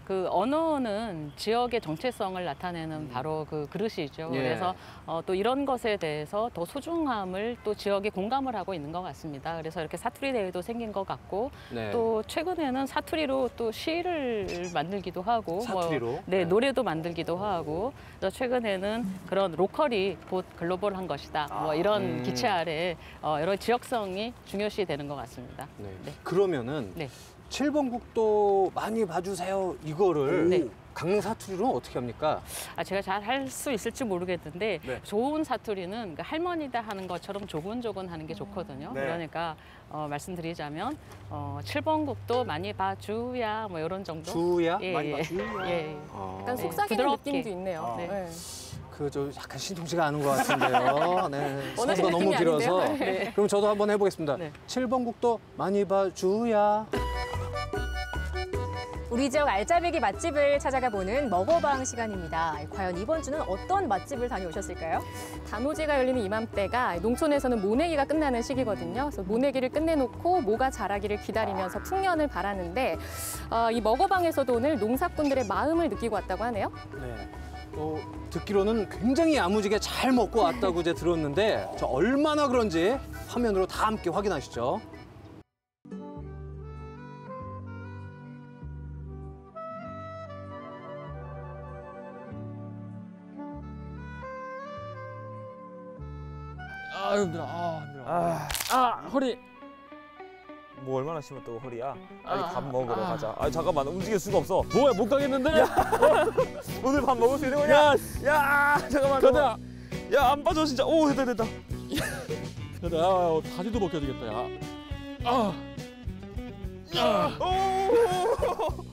Speaker 16: 그 언어는 지역의 정체성을 나타내는 바로 그 그릇이죠.
Speaker 3: 예.
Speaker 16: 그래서 어, 또 이런 것에 대해서 더 소중함을 또 지역에 공감을 하고 있는 것 같습니다. 그래서 이렇게 사투리 대회도 생긴 것 같고
Speaker 3: 네.
Speaker 16: 또 최근에는 사투리로 또 시를 만들기도 하고
Speaker 3: 사투리로?
Speaker 16: 뭐, 네,
Speaker 3: 네.
Speaker 16: 노래도 만들기도 하고 그래서 최근에는 그런 로컬이 곧 글로벌한 것이다. 뭐 이런
Speaker 3: 음.
Speaker 16: 기체 아래 어, 여러 지역성이 중요시 되는 것 같습니다.
Speaker 3: 네.
Speaker 16: 네.
Speaker 3: 그러면은
Speaker 16: 네.
Speaker 3: 칠 번 국도 많이 봐주세요 이거를
Speaker 16: 네.
Speaker 3: 강릉 사투리로 어떻게 합니까?
Speaker 16: 아, 제가 잘 할 수 있을지 모르겠는데
Speaker 3: 네.
Speaker 16: 좋은 사투리는 그 할머니다 하는 것처럼 조곤조곤 하는 게 좋거든요.
Speaker 3: 네.
Speaker 16: 그러니까 어, 말씀드리자면 어, 칠 번 국도 많이 봐주야 뭐 이런 정도.
Speaker 3: 주야?
Speaker 16: 예,
Speaker 3: 많이
Speaker 16: 예.
Speaker 3: 봐주야?
Speaker 16: 예, 예.
Speaker 3: 어.
Speaker 4: 약간
Speaker 16: 네,
Speaker 4: 속삭이는
Speaker 16: 부드럽게.
Speaker 4: 느낌도 있네요.
Speaker 16: 네.
Speaker 4: 네.
Speaker 3: 그 저 약간 신통치가 않은 것 같은데요. 네.
Speaker 4: 원하시는
Speaker 3: 서두가 너무
Speaker 4: 느낌이
Speaker 3: 길어서.
Speaker 4: 아닌데요? 네.
Speaker 3: 그럼 저도 한번 해보겠습니다. 칠 번 국도 많이 봐주야.
Speaker 15: 우리 지역 알짜배기 맛집을 찾아가 보는 먹어방 시간입니다. 과연 이번 주는 어떤 맛집을 다녀오셨을까요?
Speaker 4: 단오제가 열리는 이맘때가 농촌에서는 모내기가 끝나는 시기거든요. 그래서 모내기를 끝내놓고 모가 자라기를 기다리면서 풍년을 바라는데 어, 이 먹어방에서도 오늘 농사꾼들의 마음을 느끼고 왔다고 하네요.
Speaker 3: 네. 어, 듣기로는 굉장히 야무지게 잘 먹고 왔다고 이제 들었는데 저 얼마나 그런지 화면으로 다 함께 확인하시죠.
Speaker 2: 아 힘들어. 아 힘들어. 아, 아 허리.
Speaker 22: 뭐 얼마나 심었다고 허리야? 빨리
Speaker 2: 아,
Speaker 22: 밥 먹으러
Speaker 2: 아.
Speaker 22: 가자. 아 잠깐만 움직일 수가 없어.
Speaker 2: 뭐야 못 가겠는데?
Speaker 22: 야, 오늘 밥 먹을 수 있는 거냐? 야, 야 잠깐만.
Speaker 2: 가자.
Speaker 22: 야안 빠져 진짜. 오 됐다 됐다.
Speaker 2: 야, 야, 바지도 벗겨지겠다. 야. 아. 야.
Speaker 22: 오.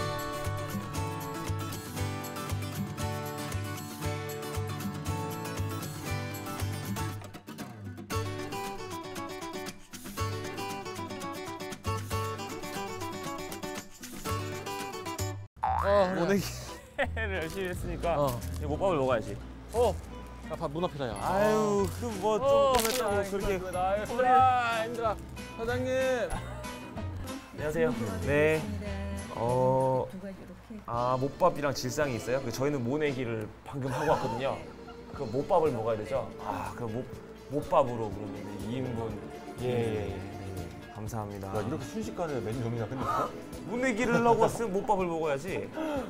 Speaker 2: 어,
Speaker 22: 모내기를 열심히 했으니까
Speaker 2: 어.
Speaker 22: 이제 못밥을 먹어야지.
Speaker 2: 어. 야밥문 앞이다 야.
Speaker 22: 아유 그뭐
Speaker 2: 어,
Speaker 22: 조금 했다고 그렇게.
Speaker 2: 나 힘들어. 힘들어. 사장님.
Speaker 22: 안녕하세요. 네. 어. 아 못밥이랑 질상이 있어요? 그 저희는 모내기를 방금 하고 왔거든요. 그 못밥을 먹어야 되죠? 아그 못 못밥으로 그러면 이 인분. 예예 예. 예. 감사합니다.
Speaker 2: 야 이렇게 순식간에 메뉴 정리가 끝났어?
Speaker 22: 모내기를 하고 왔으면 못밥을 먹어야지.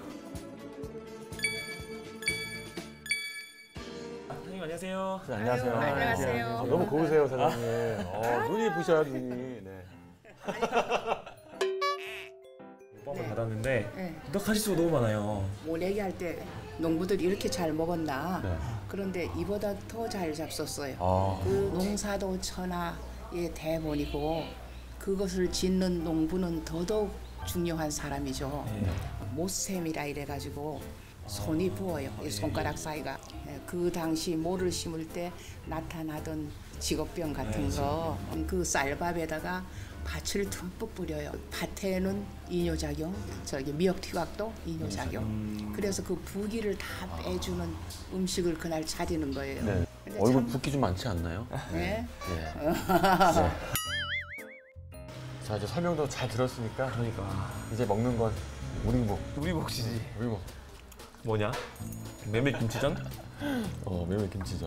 Speaker 22: 사장님 안녕하세요.
Speaker 2: 네, 안녕하세요.
Speaker 22: 아유, 안녕하세요.
Speaker 2: 아, 너무 고우세요 사장님. 어, 눈이 부셔요 눈이. 네.
Speaker 22: 못밥을 받았는데
Speaker 23: 네.
Speaker 22: 너 가짓수가 너무 많아요.
Speaker 23: 모내기 할 때 농부들이 이렇게 잘 먹었나.
Speaker 22: 네.
Speaker 23: 그런데 이보다 더 잘 잡섰어요.
Speaker 22: 아.
Speaker 23: 그 농사도 천하의 대본이고 그것을 짓는 농부는 더더욱 중요한 사람이죠.
Speaker 22: 네.
Speaker 23: 못샘이라 이래가지고 손이 부어요. 이 손가락 사이가. 예, 그 당시 모를 심을 때 나타나던 직업병 같은 거 그 쌀밥에다가 밭을 듬뿍 뿌려요. 밭에는 이뇨작용, 저기 미역튀각도 이뇨작용. 그래서 그 부기를 다 빼주는 음식을 그날 차리는 거예요.
Speaker 2: 네.
Speaker 23: 근데
Speaker 2: 얼굴
Speaker 23: 참-
Speaker 2: 붓기 좀 많지 않나요?
Speaker 23: 네.
Speaker 2: 네.
Speaker 23: 네.
Speaker 2: 자 이제 설명도 잘 들었으니까 그러니까 이제 먹는 건 우리복.
Speaker 22: 우리복이지.
Speaker 2: 우리복.
Speaker 22: 뭐냐? 메밀김치전?
Speaker 2: 어 메밀김치전.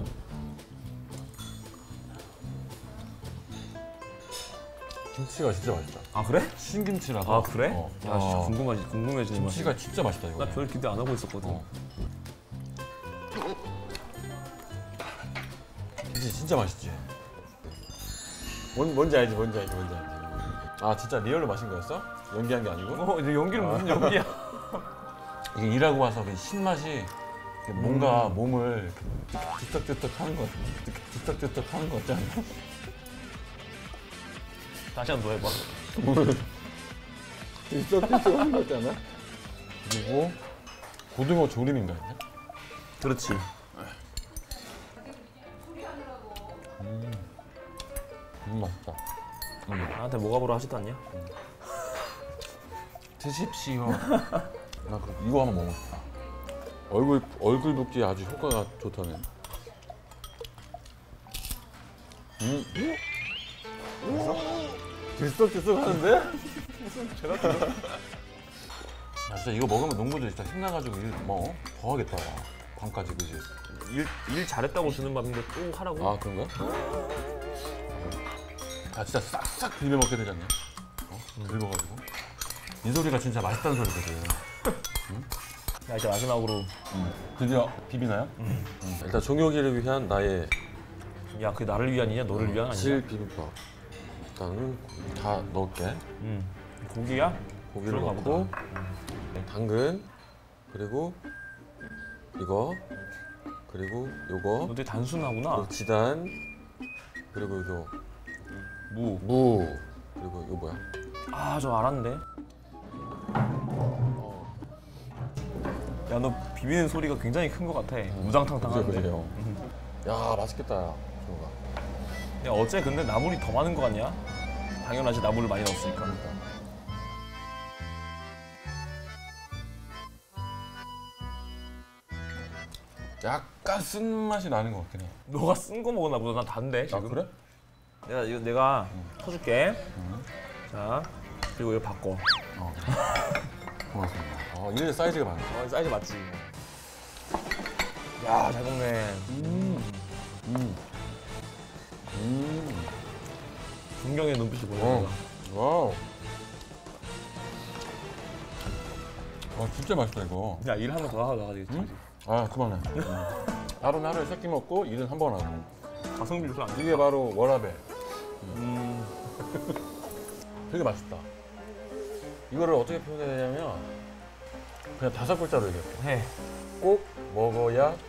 Speaker 2: 김치가 진짜 맛있다.
Speaker 22: 아 그래?
Speaker 2: 신김치라서.
Speaker 22: 아 그래?
Speaker 2: 어.
Speaker 22: 야 진짜
Speaker 2: 어.
Speaker 22: 궁금하지 궁금해지는
Speaker 2: 김치가
Speaker 22: 맛이야.
Speaker 2: 진짜 맛있다 이거.
Speaker 22: 나 별 기대 안 하고 있었거든.
Speaker 2: 김치 진짜 맛있지. 뭔 뭔지 알지 뭔지 알지 뭔지 알지. 아 진짜 리얼로 마신 거였어? 연기한 게 아니고?
Speaker 22: 어 이제 연기는 무슨 연기야?
Speaker 2: 이게 일하고 와서 그 신맛이 뭔가 몸을 뒤떡뒤떡 하는 거 뒤떡뒤떡 하는 거 같지 않나?
Speaker 22: 다시 한 번 더 해봐.
Speaker 2: 뭘 뒤떡뒤떡 하는 거 같지 않아? 그리고 고등어 조림인가 했네?
Speaker 22: 그렇지.
Speaker 2: 음, 음 맛있다. 음.
Speaker 22: 나한테 뭐가 보러 하지도 않냐?
Speaker 2: 드십시오. 나 그, 이거 한번 먹고 싶다. 얼굴 얼굴 붓기에 아주 효과가 좋다네. 음. 그래서 들썩들썩 하는데?
Speaker 22: 제가
Speaker 2: 아, 진짜 이거 먹으면 농부들 진짜 힘나가지고 일 뭐 더 하겠다. 밤까지 그지?
Speaker 22: 일, 일 잘했다고 주는 밥인데 또 하라고?
Speaker 2: 아 그런가? 아 진짜 싹싹 비벼 먹게 되지 않냐? 어? 긁어가지고. 이 소리가 진짜 맛있다는 소리거든. 응?
Speaker 22: 자 이제 마지막으로
Speaker 2: 응. 드디어 비비나요?
Speaker 22: 응.
Speaker 2: 응. 일단 종혁이를 위한 나의
Speaker 22: 야 그게 나를 위한이냐 너를 위한 아니야?
Speaker 2: 질 비빔밥. 일단은 다 넣을게.
Speaker 22: 응. 고기야?
Speaker 2: 고기를 넣고 당근 그리고 이거 그리고 요거.
Speaker 22: 너 되게 단순하구나.
Speaker 2: 그리고 지단 그리고 이거
Speaker 22: 무.
Speaker 2: 무 그리고 이거 뭐야?
Speaker 22: 아 저 알았는데. 야 너 비비는 소리가 굉장히 큰 것 같아. 우당탕탕한데.
Speaker 2: 그래요. 야 맛있겠다. 종혁아.
Speaker 22: 야 어째 근데 나물이 더 많은 거 같냐? 당연하지 나물을 많이 넣었으니까.
Speaker 2: 약간 쓴맛이 나는 것 같긴 해.
Speaker 22: 너가 쓴 거 먹었나 보다. 난 단데 지금.
Speaker 2: 아 그래?
Speaker 22: 내가 이거 내가 터줄게. 자 그리고 이거 바꿔.
Speaker 2: 어. 고맙습니다. 어, 이래 사이즈가 많네.
Speaker 22: 어, 사이즈 맞지. 야, 잘 먹네.
Speaker 2: 음. 음. 음.
Speaker 22: 존경의 눈빛이 보여.
Speaker 2: 어. 와우. 와, 진짜 맛있다, 이거.
Speaker 22: 야, 일 하나 더 하다 가지고.
Speaker 2: 응? 아, 그만해. 하루는 하루에 세 끼 먹고 일은 한 번 하고.
Speaker 22: 가성비를 안 돼.
Speaker 2: 이게 바로 워라벨.
Speaker 22: 음.
Speaker 2: 되게 맛있다. 이거를 어떻게 표현해야 되냐면 그냥 다섯 글자로 얘기할게.
Speaker 22: 해.
Speaker 2: 꼭 먹어야 해.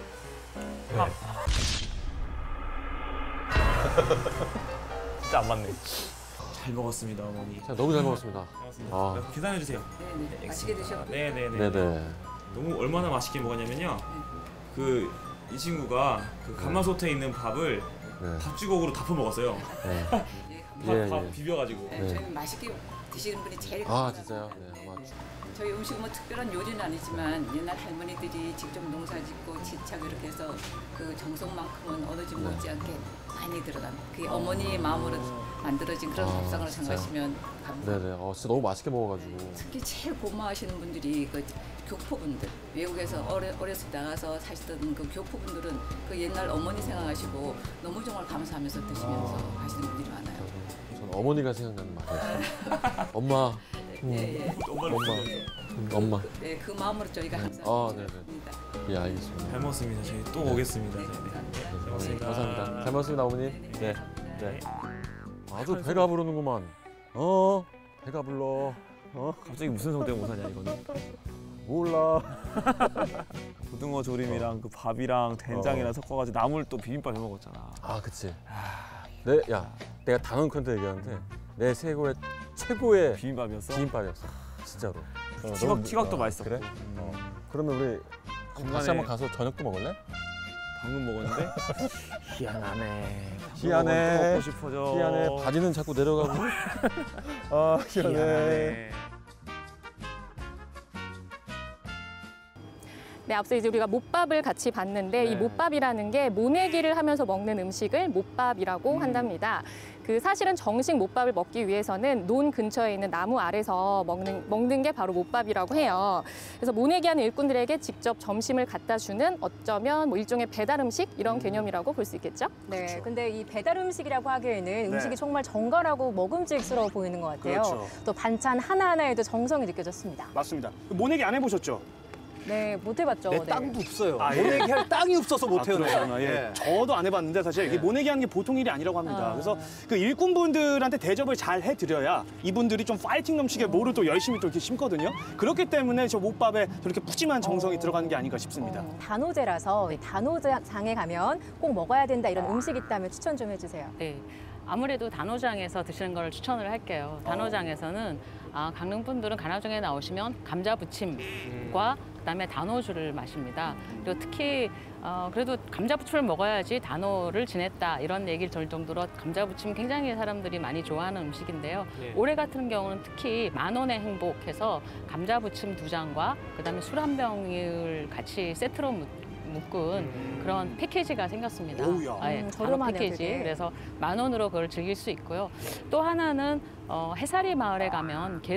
Speaker 22: 진짜 안 맞네. 잘 먹었습니다, 어머니.
Speaker 2: 자, 너무 잘 먹었습니다.
Speaker 22: 고맙습니다.
Speaker 2: 아.
Speaker 22: 계산해 주세요.
Speaker 20: 네네. 맛있게 드셨고.
Speaker 22: 네네네.
Speaker 2: 네네.
Speaker 22: 너무 얼마나 맛있게 먹었냐면요. 그 이 친구가 그 가마솥에 있는 밥을
Speaker 2: 네.
Speaker 22: 밥주걱으로 덮어 먹었어요.
Speaker 2: 네.
Speaker 22: 밥,
Speaker 2: 예,
Speaker 22: 밥
Speaker 2: 예.
Speaker 22: 비벼가지고.
Speaker 20: 네, 저희는 맛있게 드시는 분이 제일
Speaker 2: 아, 진짜요? 네, 아마
Speaker 20: 저희 음식은 뭐 특별한 요리는 아니지만 옛날 할머니들이 직접 농사 짓고 지착 이렇게 해서 그 정성만큼은 어느 집 못지않게 많이 들어간 그게 어머니의 마음으로 만들어진 그런
Speaker 2: 아,
Speaker 20: 밥상으로
Speaker 2: 진짜요?
Speaker 20: 생각하시면 감사합니다.
Speaker 2: 네네. 어, 진짜 너무 맛있게 먹어가지고.
Speaker 20: 특히 제일 고마워하시는 분들이 그 교포분들 외국에서 어려, 어렸을 때 나가서 사시던 그 교포분들은 그 옛날 어머니 생각하시고 너무 정말 감사하면서 드시면서 하시는 분들이 많아요.
Speaker 2: 저는 어머니가 생각나는 맛이었어요. 엄마.
Speaker 20: 예, 예.
Speaker 2: 엄마. 엄마.
Speaker 20: 그, 네, 그 마음으로 저희가 항상
Speaker 2: 아, 네네.
Speaker 20: 합니다.
Speaker 2: 예, 알겠습니다.
Speaker 22: 잘 먹었습니다. 저희 또
Speaker 2: 네.
Speaker 22: 오겠습니다. 네.
Speaker 2: 네,
Speaker 22: 고맙습니다.
Speaker 2: 감사합니다. 잘 먹었습니다, 어머니. 네. 네. 아주 배가 부르는구만. 어, 배가 불러. 어?
Speaker 22: 갑자기 무슨 성대모사냐 이거는.
Speaker 2: 몰라.
Speaker 22: 고등어 조림이랑 그 밥이랑 된장이랑 섞어가지고 나물 또 비빔밥 해 먹었잖아.
Speaker 2: 아, 그치. 네, 야, 내가 단언 컨대 얘기하는데 내 최고의 최고의
Speaker 22: 비빔밥이었어?
Speaker 2: 비빔밥이었어. 진짜로. 어,
Speaker 22: 티각,
Speaker 2: 너무-
Speaker 22: 티각도
Speaker 2: 어,
Speaker 22: 맛있었고.
Speaker 2: 그래? 어. 그러면 우리
Speaker 22: 중간에
Speaker 2: 다시 한번 가서 저녁도 먹을래?
Speaker 22: 방금 먹었는데 희한하네.
Speaker 2: 희한해.
Speaker 22: 또 먹고 싶어져.
Speaker 2: 희한해. 바지는 자꾸 내려가고. 아, 희한해.
Speaker 22: 희한하네.
Speaker 4: 네, 앞서 이제 우리가 못밥을 같이 봤는데
Speaker 22: 네.
Speaker 4: 이 못밥이라는 게 모내기를 하면서 먹는 음식을 못밥이라고
Speaker 22: 음.
Speaker 4: 한답니다. 그 사실은 정식 못밥을 먹기 위해서는 논 근처에 있는 나무 아래서 먹는 먹는 게 바로 못밥이라고 해요. 그래서 모내기하는 일꾼들에게 직접 점심을 갖다 주는 어쩌면 뭐 일종의 배달 음식 이런 개념이라고 볼 수 있겠죠?
Speaker 15: 네, 근데 이 배달 음식이라고 하기에는 음식이
Speaker 4: 네.
Speaker 15: 정말 정갈하고 먹음직스러워 보이는 것 같아요.
Speaker 1: 그렇죠.
Speaker 15: 또 반찬 하나하나에도 정성이 느껴졌습니다.
Speaker 1: 맞습니다. 모내기 안 해보셨죠?
Speaker 15: 네, 못 해봤죠.
Speaker 3: 내
Speaker 15: 네.
Speaker 3: 땅도 없어요.
Speaker 1: 아, 예.
Speaker 3: 모내기 할 땅이 없어서 못 해요.
Speaker 1: 그렇구나. 예. 저도 안 해봤는데 사실 이게 모내기 하는 게 보통 일이 아니라고 합니다.
Speaker 15: 아.
Speaker 1: 그래서 그 일꾼분들한테 대접을 잘 해드려야 이분들이 좀 파이팅 넘치게 뭐를 또 열심히 또 이렇게 심거든요. 그렇기 때문에 저 못밥에 저렇게 푸짐한 정성이 들어가는 게 아닌가 싶습니다.
Speaker 15: 단오제라서 이 단오장에 가면 꼭 먹어야 된다 이런 음식 있다면 추천 좀 해주세요.
Speaker 16: 네. 아무래도 단오장에서 드시는 걸 추천을 할게요. 단오장에서는 아, 강릉 분들은 간화정에 나오시면 감자 부침과 그다음에 단오주를 마십니다. 그리고 특히 어, 그래도 감자 부침을 먹어야지 단오를 지냈다 이런 얘기를 들 정도로 감자 부침 굉장히 사람들이 많이 좋아하는 음식인데요.
Speaker 7: 네.
Speaker 16: 올해 같은 경우는 특히 만 원의 행복해서 감자 부침 두 잔과 그다음에 술 한 병을 같이 세트로 묶- 묶은 그런 패키지가 생겼습니다.
Speaker 15: 오우야.
Speaker 16: 아, 예,
Speaker 15: 음,
Speaker 16: 단오
Speaker 15: 저렴하네요,
Speaker 16: 패키지.
Speaker 15: 되게.
Speaker 16: 그래서 만 원으로 그걸 즐길 수 있고요. 또 하나는 어, 해사리 마을에 가면 게드릅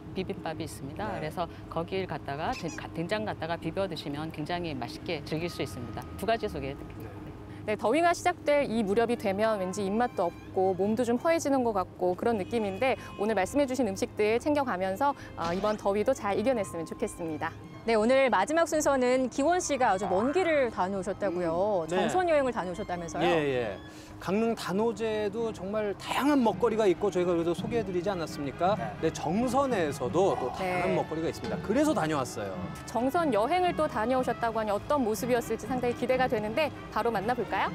Speaker 16: 비빔밥이 있습니다.
Speaker 1: 네.
Speaker 16: 그래서 거기를 갖다가 된- 된장 갖다가 비벼 드시면 굉장히 맛있게 즐길 수 있습니다. 두 가지 소개해드릴게요.
Speaker 4: 네, 더위가 시작될 이 무렵이 되면 왠지 입맛도 없고 몸도 좀 허해지는 것 같고 그런 느낌인데 오늘 말씀해주신 음식들 챙겨가면서 어, 이번 더위도 잘 이겨냈으면 좋겠습니다.
Speaker 15: 네, 오늘 마지막 순서는 기원 씨가 아주 먼 길을 다녀오셨다고요.
Speaker 3: 네.
Speaker 15: 정선 여행을 다녀오셨다면서요?
Speaker 3: 예, 예. 강릉 단오제도 정말 다양한 먹거리가 있고 저희가 그래도 소개해드리지 않았습니까? 네, 정선에서도 또 다양한
Speaker 4: 네.
Speaker 3: 먹거리가 있습니다. 그래서 다녀왔어요.
Speaker 4: 정선 여행을 또 다녀오셨다고 하니 어떤 모습이었을지 상당히 기대가 되는데 바로 만나볼까요?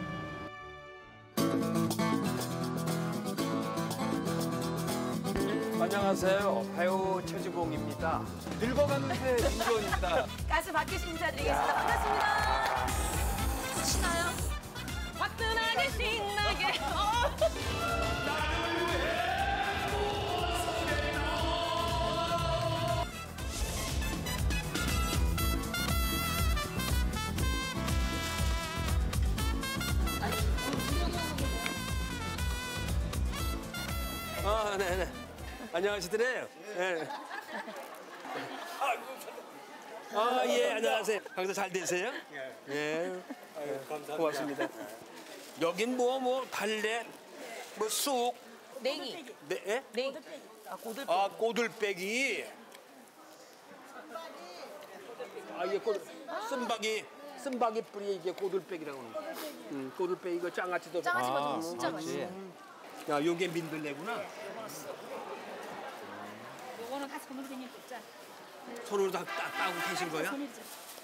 Speaker 7: 안녕하세요. 배우 최주봉입니다. 늙어가는 새 김지원입니다.
Speaker 8: 가수 박혜신 인사드리겠습니다. 반갑습니다. 신나요? 화끈하게 신나게.
Speaker 7: 아, 네네. 안녕하시더래요. 네. 아, 예, 안녕하세요. 방송 잘 되세요? 예. 감사합니다. 고맙습니다. 여긴 뭐, 뭐, 달래, 뭐, 쑥.
Speaker 8: 냉이.
Speaker 7: 네, 예?
Speaker 8: 냉이. 아, 고들빼기.
Speaker 7: 아, 꼬들빼기. 아, 이게 꼬들, 쓴박이, 쓴박이 뿌리 이게 꼬들빼기라고 하는 거야. 음, 꼬들빼기 이거 장아찌도.
Speaker 8: 장아찌 맞아,
Speaker 7: 아,
Speaker 8: 진짜
Speaker 7: 그렇지.
Speaker 8: 맛있어.
Speaker 7: 야, 요게 민들레구나.
Speaker 8: 요거는 같이 고물뱅이 볶자.
Speaker 7: 손으로 다 따, 따고 계신 거야?
Speaker 8: 손이죠.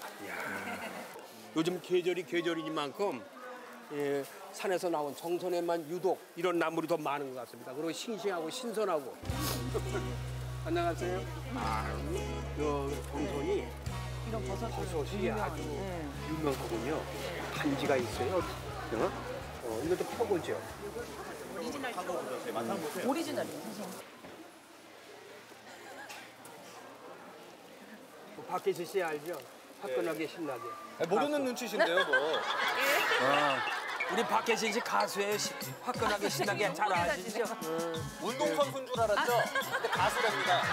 Speaker 7: 요즘 계절이 계절이니만큼 예, 산에서 나온 정선에만 유독 이런 나물이 더 많은 것 같습니다. 그리고 싱싱하고 신선하고. 안녕하세요. 아, 요 정선이
Speaker 8: 이런 버섯
Speaker 7: 버섯이 아주 유명하군요. 단지가 있어요. 어? 어, 이것도 퍼보죠.
Speaker 8: 오리지널.
Speaker 7: 음.
Speaker 8: 오리지널이에요, 선생님.
Speaker 7: 뭐 박혜신 씨 알죠? 화끈하게 신나게.
Speaker 3: 모르는
Speaker 7: 가수.
Speaker 3: 눈치신데요, 뭐.
Speaker 7: 아, 우리 박혜신 씨 가수예요. 시- 화끈하게 신나게 잘 아시죠?
Speaker 3: 운동선수인 줄 알았죠? 근데 가수랍니다.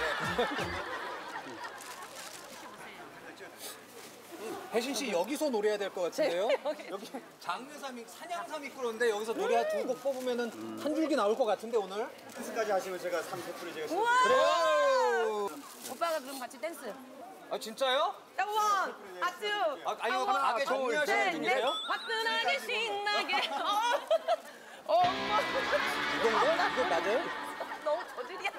Speaker 3: 혜신 씨 여기서 노래해야 될 것 같은데요? 여기 장르삼이 산양삼이 끓었는데 여기서 노래 두 곡 뽑으면은 한 줄기 나올 것 같은데 오늘?
Speaker 9: 댄스까지 하시면 제가 삼 세트를 제가
Speaker 8: 우와!
Speaker 3: 그래요.
Speaker 8: 오빠가 그럼 같이 댄스.
Speaker 3: 아 진짜요?
Speaker 8: 원, 아투.
Speaker 3: 아, 아니, 이거 가게 정리하시는 중이세요?
Speaker 8: 화끈하게 신나게. 어, 엄마.
Speaker 3: 이건가? 이거 맞아요?
Speaker 8: 너무 저질이야.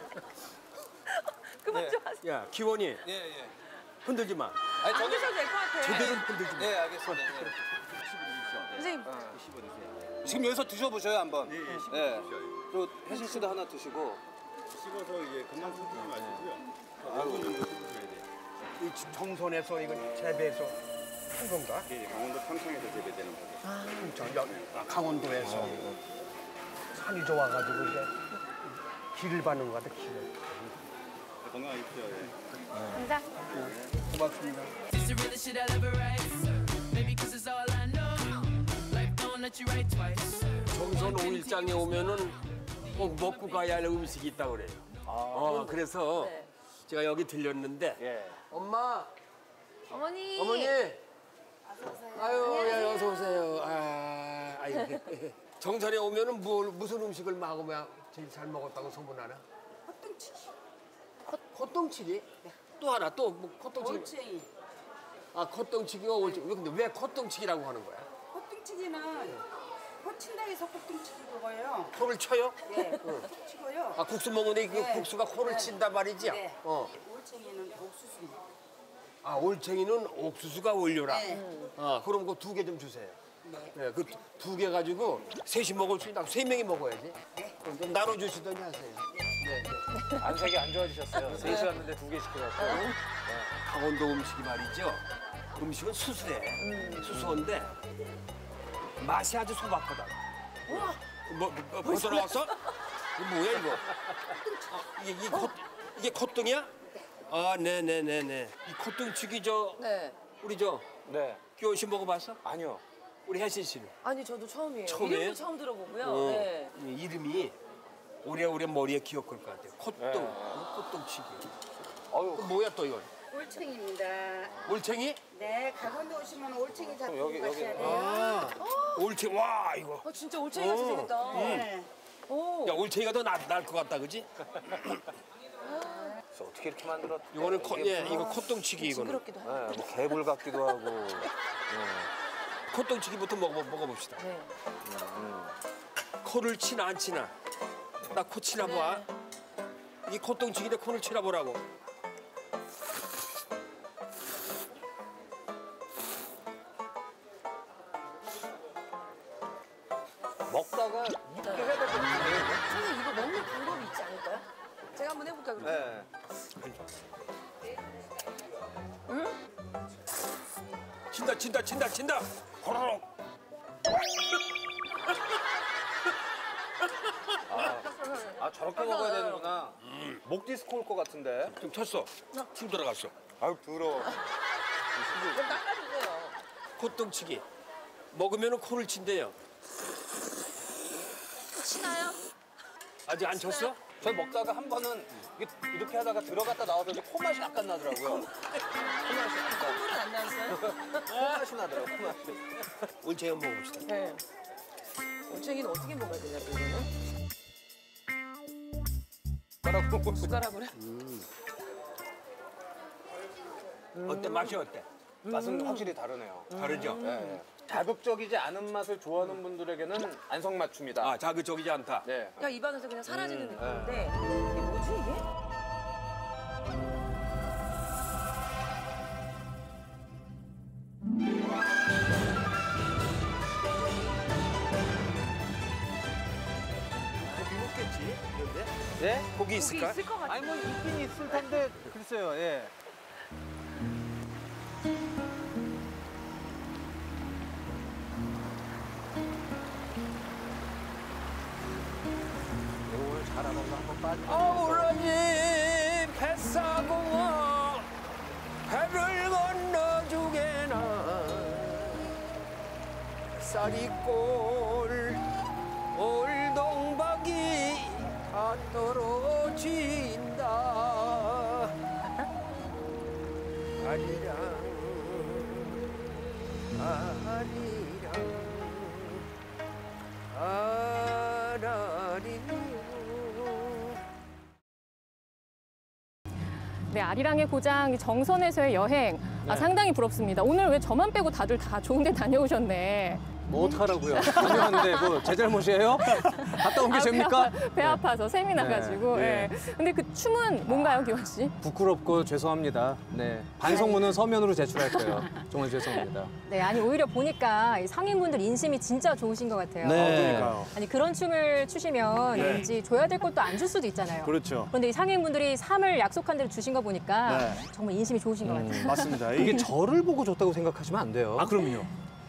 Speaker 8: 그만 좀 하세요.
Speaker 7: 야, 기원이
Speaker 3: 예, 예.
Speaker 7: 흔들지 마.
Speaker 8: 안 드셔도 될 것 같아요.
Speaker 7: 제대로 흔들지 마.
Speaker 3: 네, 알겠습니다.
Speaker 8: 선생님.
Speaker 3: 지금 여기서 드셔보셔요 한번. 네. 네. 그리고 혜신 씨도 하나 드시고.
Speaker 9: 씹어서 이게 금방 씹지 마시고요.
Speaker 7: 아이고. 이 정선에서 이건 재배해서 한 건가?
Speaker 9: 네, 강원도 평창에서 재배되는 거죠.
Speaker 7: 아, 저 여, 아, 강원도에서 산이 좋아가지고 이제 길을 받는 것 같아, 길을.
Speaker 9: 건강하십시오. 예.
Speaker 4: 감사.
Speaker 7: 고맙습니다.
Speaker 24: It's the realest shit I'll ever write. Maybe cause it's all I know. Life don't let you write twice.
Speaker 7: 정선 오일장에 오면은 꼭 먹고 가야 할 음식이 있다고 그래요. 어, 그래서 제가 여기 들렸는데 엄마,
Speaker 8: 어머니.
Speaker 7: 어머니. 아유, 예, 어서 오세요. 아, 아유. 정선에 오면은 뭘 무슨 음식을 먹으면 제일 잘 먹었다고 소문하나?
Speaker 8: 헛등치기.
Speaker 7: 콧등치기? 또 하나 또 뭐 콧등치기?
Speaker 14: 올챙이.
Speaker 7: 아, 콧등치기가 올챙이. 근데 왜 콧등치기라고 하는 거야?
Speaker 14: 콧등치기는 코 친다 해서 콧등치기 그거예요.
Speaker 7: 코를 쳐요?
Speaker 14: 예,
Speaker 7: 응.
Speaker 14: 치고요.
Speaker 7: 아, 국수 먹는데 그
Speaker 14: 네.
Speaker 7: 국수가 코를
Speaker 14: 네.
Speaker 7: 친단 말이지?
Speaker 14: 네.
Speaker 7: 어.
Speaker 14: 올챙이는 옥수수.
Speaker 7: 아, 올챙이는 옥수수가 올려라.
Speaker 14: 네.
Speaker 7: 아, 그럼 그 두 개 좀 주세요.
Speaker 14: 네.
Speaker 7: 네, 그 두 개 가지고 셋이 먹을 수 있다. 세 명이 먹어야지. 그럼 좀 나눠주시더니 하세요. 네, 네.
Speaker 3: 안색이 안 좋아지셨어요. 셋이 왔는데 두 개 시켜갖고.
Speaker 7: 강원도 음식이 말이죠. 음식은 수수해. 수수한데 맛이 아주 소박하다. 뭐, 뭐 벌써 나왔어? 이거 뭐야 이거? 아, 이게 이게 콧 이게 콧등이야? 아, 네네네네. 이 콧등치기 저
Speaker 8: 네.
Speaker 7: 우리 저
Speaker 3: 네.
Speaker 7: 기원 씨 먹어봤어? 아니요. 우리 혜신 씨는?
Speaker 8: 아니 저도 처음이에요.
Speaker 7: 처음이에요?
Speaker 8: 이름도 처음 들어보고요.
Speaker 7: 어,
Speaker 8: 네.
Speaker 7: 이 이름이 오래오래 머리에 기억할 것 같아요. 콧등, 콧등치기. 어유, 뭐야 또 이건?
Speaker 18: 올챙입니다.
Speaker 7: 올챙이?
Speaker 18: 네, 강원도 오시면 올챙이 잡고
Speaker 7: 여기, 여기.
Speaker 18: 가셔야 돼요.
Speaker 7: 아, 올챙이, 와 이거.
Speaker 8: 어, 진짜 올챙이 같이 생겼다.
Speaker 7: 네.
Speaker 8: 오.
Speaker 7: 야, 올챙이가 더 나을 것 같다, 그지?
Speaker 5: 어떻게 이렇게 만들었?
Speaker 7: 이거는 코, 예, 이거 콧등치기 이거는.
Speaker 8: 징그럽기도 하고.
Speaker 5: 네, 뭐 개불 같기도 하고. 네.
Speaker 7: 콧등치기부터 먹어 먹어봅시다.
Speaker 8: 네.
Speaker 5: 음.
Speaker 7: 코를 치나 안 치나? 나 코 치나 봐. 이 콧등치기인데 코를 치나 보라고.
Speaker 5: 먹다가 이렇게 해야 될 것 같은데.
Speaker 8: 선생님 이거 먹는 방법이 있지 않을까요? 제가 한번 해볼까요? 그럼?
Speaker 5: 네.
Speaker 8: 응?
Speaker 7: 친다 친다 친다 친다. 호로록.
Speaker 5: 아, 아 저렇게 먹어야 되는구나.
Speaker 7: 음.
Speaker 5: 목 디스코 올 것 같은데.
Speaker 7: 좀 쳤어. 힘 들어갔어.
Speaker 5: 아유 더러워.
Speaker 8: 좀 닦아주세요.
Speaker 7: 콧등치기. 먹으면 코를 친대요.
Speaker 8: 치나요?
Speaker 7: 아직 안 쳤어?
Speaker 5: 저 먹다가 한 번은 이게 이렇게 하다가 들어갔다 나와서 이제 코 맛이 약간 나더라고요. 코 맛이 약간.
Speaker 8: 콧물은 안 나왔어요?
Speaker 5: 코 맛이 나더라고요. 코 맛이.
Speaker 7: 올챙이 한번 먹어봅시다.
Speaker 8: 네. 올챙이는 어떻게 먹어야 되냐, 이거는?
Speaker 5: 숟가락으로.
Speaker 8: 숟가락으로 해?
Speaker 7: 음. 어때? 맛이 어때?
Speaker 5: 맛은 확실히 다르네요.
Speaker 7: 다르죠?
Speaker 5: 네. 자극적이지 않은 맛을 좋아하는 분들에게는 안성맞춤이다.
Speaker 7: 아, 자극적이지 않다.
Speaker 5: 네.
Speaker 8: 그냥 입안에서 그냥 사라지는
Speaker 5: 음,
Speaker 8: 느낌인데 이게 뭐지 이게?
Speaker 7: 고기 먹겠지? 그런데?
Speaker 5: 네?
Speaker 7: 고기 있을까?
Speaker 8: 있을 것 같아.
Speaker 5: 아니 뭐 있긴 있을 텐데 글쎄요. 예. 오늘 잘하던가 한번 빠져.
Speaker 7: 아우라님 뱃사공아 배를 건너주게나 쌀이골 올동박이 다 떨어진다 아리랑 아리랑 아라리요.
Speaker 4: 네, 아리랑의 고장 정선에서의 여행 아, 상당히 부럽습니다. 오늘 왜 저만 빼고 다들 다 좋은 데 다녀오셨네.
Speaker 3: 뭐 어떡하라고요? 다녀왔는데 뭐 제 잘못이에요? 갔다 온 게
Speaker 4: 아,
Speaker 3: 죄입니까?
Speaker 4: 배, 아파, 배 아파서 셈이 나가지고.
Speaker 3: 네.
Speaker 4: 예. 근데 그 춤은 뭔가요, 기원 씨?
Speaker 3: 부끄럽고 죄송합니다. 네. 반성문은 서면으로 제출할 거예요. 정말 죄송합니다.
Speaker 15: 네, 아니 오히려 보니까 이 상인분들 인심이 진짜 좋으신 것 같아요.
Speaker 3: 네.
Speaker 1: 그러니까요.
Speaker 15: 아니 그런 춤을 추시면
Speaker 1: 네.
Speaker 15: 왠지 줘야 될 것도 안 줄 수도 있잖아요.
Speaker 1: 그렇죠.
Speaker 15: 그런데 이 상인분들이 삶을 약속한 대로 주신 거 보니까
Speaker 1: 네.
Speaker 15: 정말 인심이 좋으신 것 같아요.
Speaker 1: 맞습니다.
Speaker 3: 이게
Speaker 1: 이-
Speaker 3: 저를 보고 줬다고 생각하시면 안 돼요.
Speaker 1: 아, 그럼요.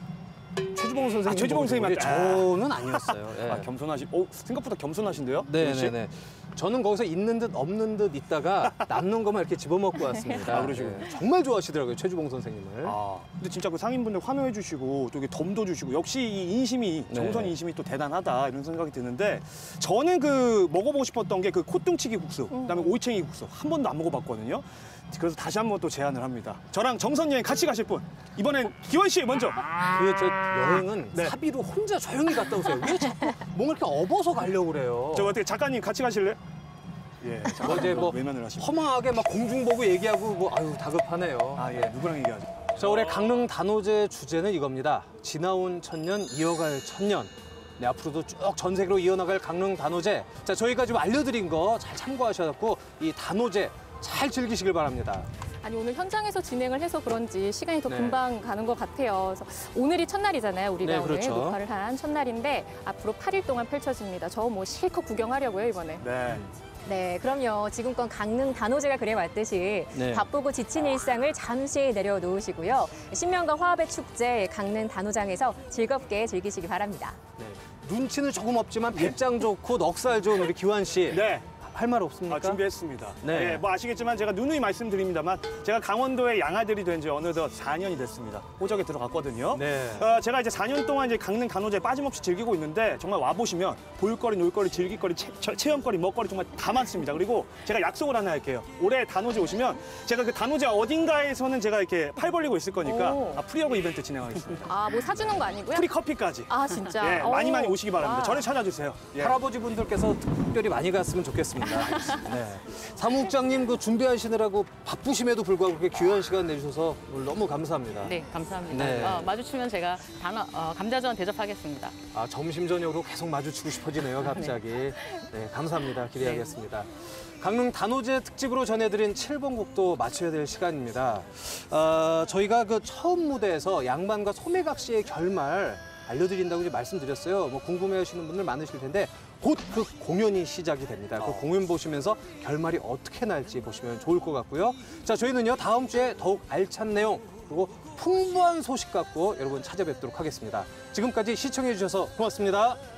Speaker 3: 최주봉 선생님.
Speaker 1: 아, 최주봉 선생님한테.
Speaker 3: 저는 아니었어요. 예.
Speaker 1: 아, 겸손하시. 오, 생각보다 겸손하신데요?
Speaker 3: 네네네. 저는 거기서 있는 듯 없는 듯 있다가 남는 것만 이렇게 집어먹고 왔습니다.
Speaker 1: 아, 그러시군요.
Speaker 3: 예. 정말 좋아하시더라고요, 최주봉 선생님을.
Speaker 1: 아, 근데 진짜 그 상인분들 환호해 주시고 또 이게 덤도 주시고 역시 이 인심이
Speaker 3: 네.
Speaker 1: 정선 인심이 또 대단하다 이런 생각이 드는데 저는 그 먹어보고 싶었던 게 그 콧등치기 국수 그다음에 오이챙이 국수 한 번도 안 먹어봤거든요. 그래서 다시 한번 또 제안을 합니다. 저랑 정선 여행 같이 가실 분 이번엔 기원 씨 먼저.
Speaker 3: 그 저 여행은
Speaker 1: 네.
Speaker 3: 사비로 혼자 조용히 갔다 오세요. 왜 자꾸 뭔가 이렇게 업어서 가려고 그래요.
Speaker 1: 저 어떻게 작가님 같이 가실래? 예.
Speaker 3: 뭐 이제 뭐
Speaker 1: 외면을 하시고.
Speaker 3: 허망하게 막 공중 보고 얘기하고 뭐 아유 다급하네요.
Speaker 1: 아, 예. 누구랑 얘기하죠?
Speaker 3: 자, 올해 강릉 단오제 주제는 이겁니다. 지나온 천년 이어갈 천년. 네, 앞으로도 쭉 전 세계로 이어나갈 강릉 단오제. 자, 저희가 지금 알려드린 거 잘 참고하셔갖고 이 단오제 잘 즐기시길 바랍니다.
Speaker 4: 아니 오늘 현장에서 진행을 해서 그런지 시간이 더
Speaker 3: 네.
Speaker 4: 금방 가는 것 같아요. 그래서 오늘이 첫날이잖아요. 우리가
Speaker 3: 네,
Speaker 4: 오늘
Speaker 3: 그렇죠.
Speaker 4: 녹화를 한 첫날인데 앞으로 팔 일 동안 펼쳐집니다. 저 뭐 실컷 구경하려고요 이번에.
Speaker 1: 네.
Speaker 15: 네, 그럼요. 지금껏 강릉 단오제가 그래왔듯이
Speaker 3: 네.
Speaker 15: 바쁘고 지친 일상을 잠시 내려놓으시고요. 신명과 화합의 축제 강릉 단오장에서 즐겁게 즐기시기 바랍니다.
Speaker 3: 네. 눈치는 조금 없지만 배짱 좋고 넉살 좋은 우리 기환 씨.
Speaker 1: 네.
Speaker 3: 할 말 없습니까?
Speaker 1: 아, 준비했습니다.
Speaker 3: 네.
Speaker 1: 네, 뭐 아시겠지만 제가 누누이 말씀드립니다만 제가 강원도의 양아들이 된 지 어느덧 사 년이 됐습니다. 호적에 들어갔거든요.
Speaker 3: 네.
Speaker 1: 어, 제가 이제 사 년 동안 이제 강릉 단오제 빠짐없이 즐기고 있는데 정말 와 보시면 볼거리, 놀거리, 즐길거리, 체, 체험거리, 먹거리 정말 다 많습니다. 그리고 제가 약속을 하나 할게요. 올해 단오제 오시면 제가 그 단오제 어딘가에서는 제가 이렇게 팔 벌리고 있을 거니까
Speaker 4: 오.
Speaker 1: 아, 프리어그 이벤트 진행하겠습니다.
Speaker 4: 아, 뭐 사주는 거 아니고요?
Speaker 1: 프리 커피까지.
Speaker 4: 아, 진짜?
Speaker 1: 예, 많이
Speaker 4: 오.
Speaker 1: 많이 오시기 바랍니다.
Speaker 4: 와.
Speaker 1: 저를 찾아주세요. 예.
Speaker 3: 할아버지 분들께서 특별히 많이 갔으면 좋겠습니다. 네. 사무국장님 그 준비하시느라고 바쁘심에도 불구하고 그렇게 귀한 시간 내주셔서 오늘 너무 감사합니다.
Speaker 16: 네, 감사합니다.
Speaker 3: 네.
Speaker 16: 어, 마주치면 제가 단어, 어, 감자전 대접하겠습니다.
Speaker 3: 아, 점심 저녁으로 계속 마주치고 싶어지네요, 갑자기. 네, 감사합니다. 기대하겠습니다. 강릉 단오제 특집으로 전해드린 칠 번 곡도 마쳐야 될 시간입니다. 어, 저희가 그 처음 무대에서 양반과 소매각 씨의 결말 알려드린다고 이제 말씀드렸어요. 뭐 궁금해하시는 분들 많으실 텐데 곧 그 공연이 시작이 됩니다. 그 공연 보시면서 결말이 어떻게 날지 보시면 좋을 것 같고요. 자, 저희는요 다음 주에 더욱 알찬 내용 그리고 풍부한 소식 갖고 여러분 찾아뵙도록 하겠습니다. 지금까지 시청해 주셔서 고맙습니다.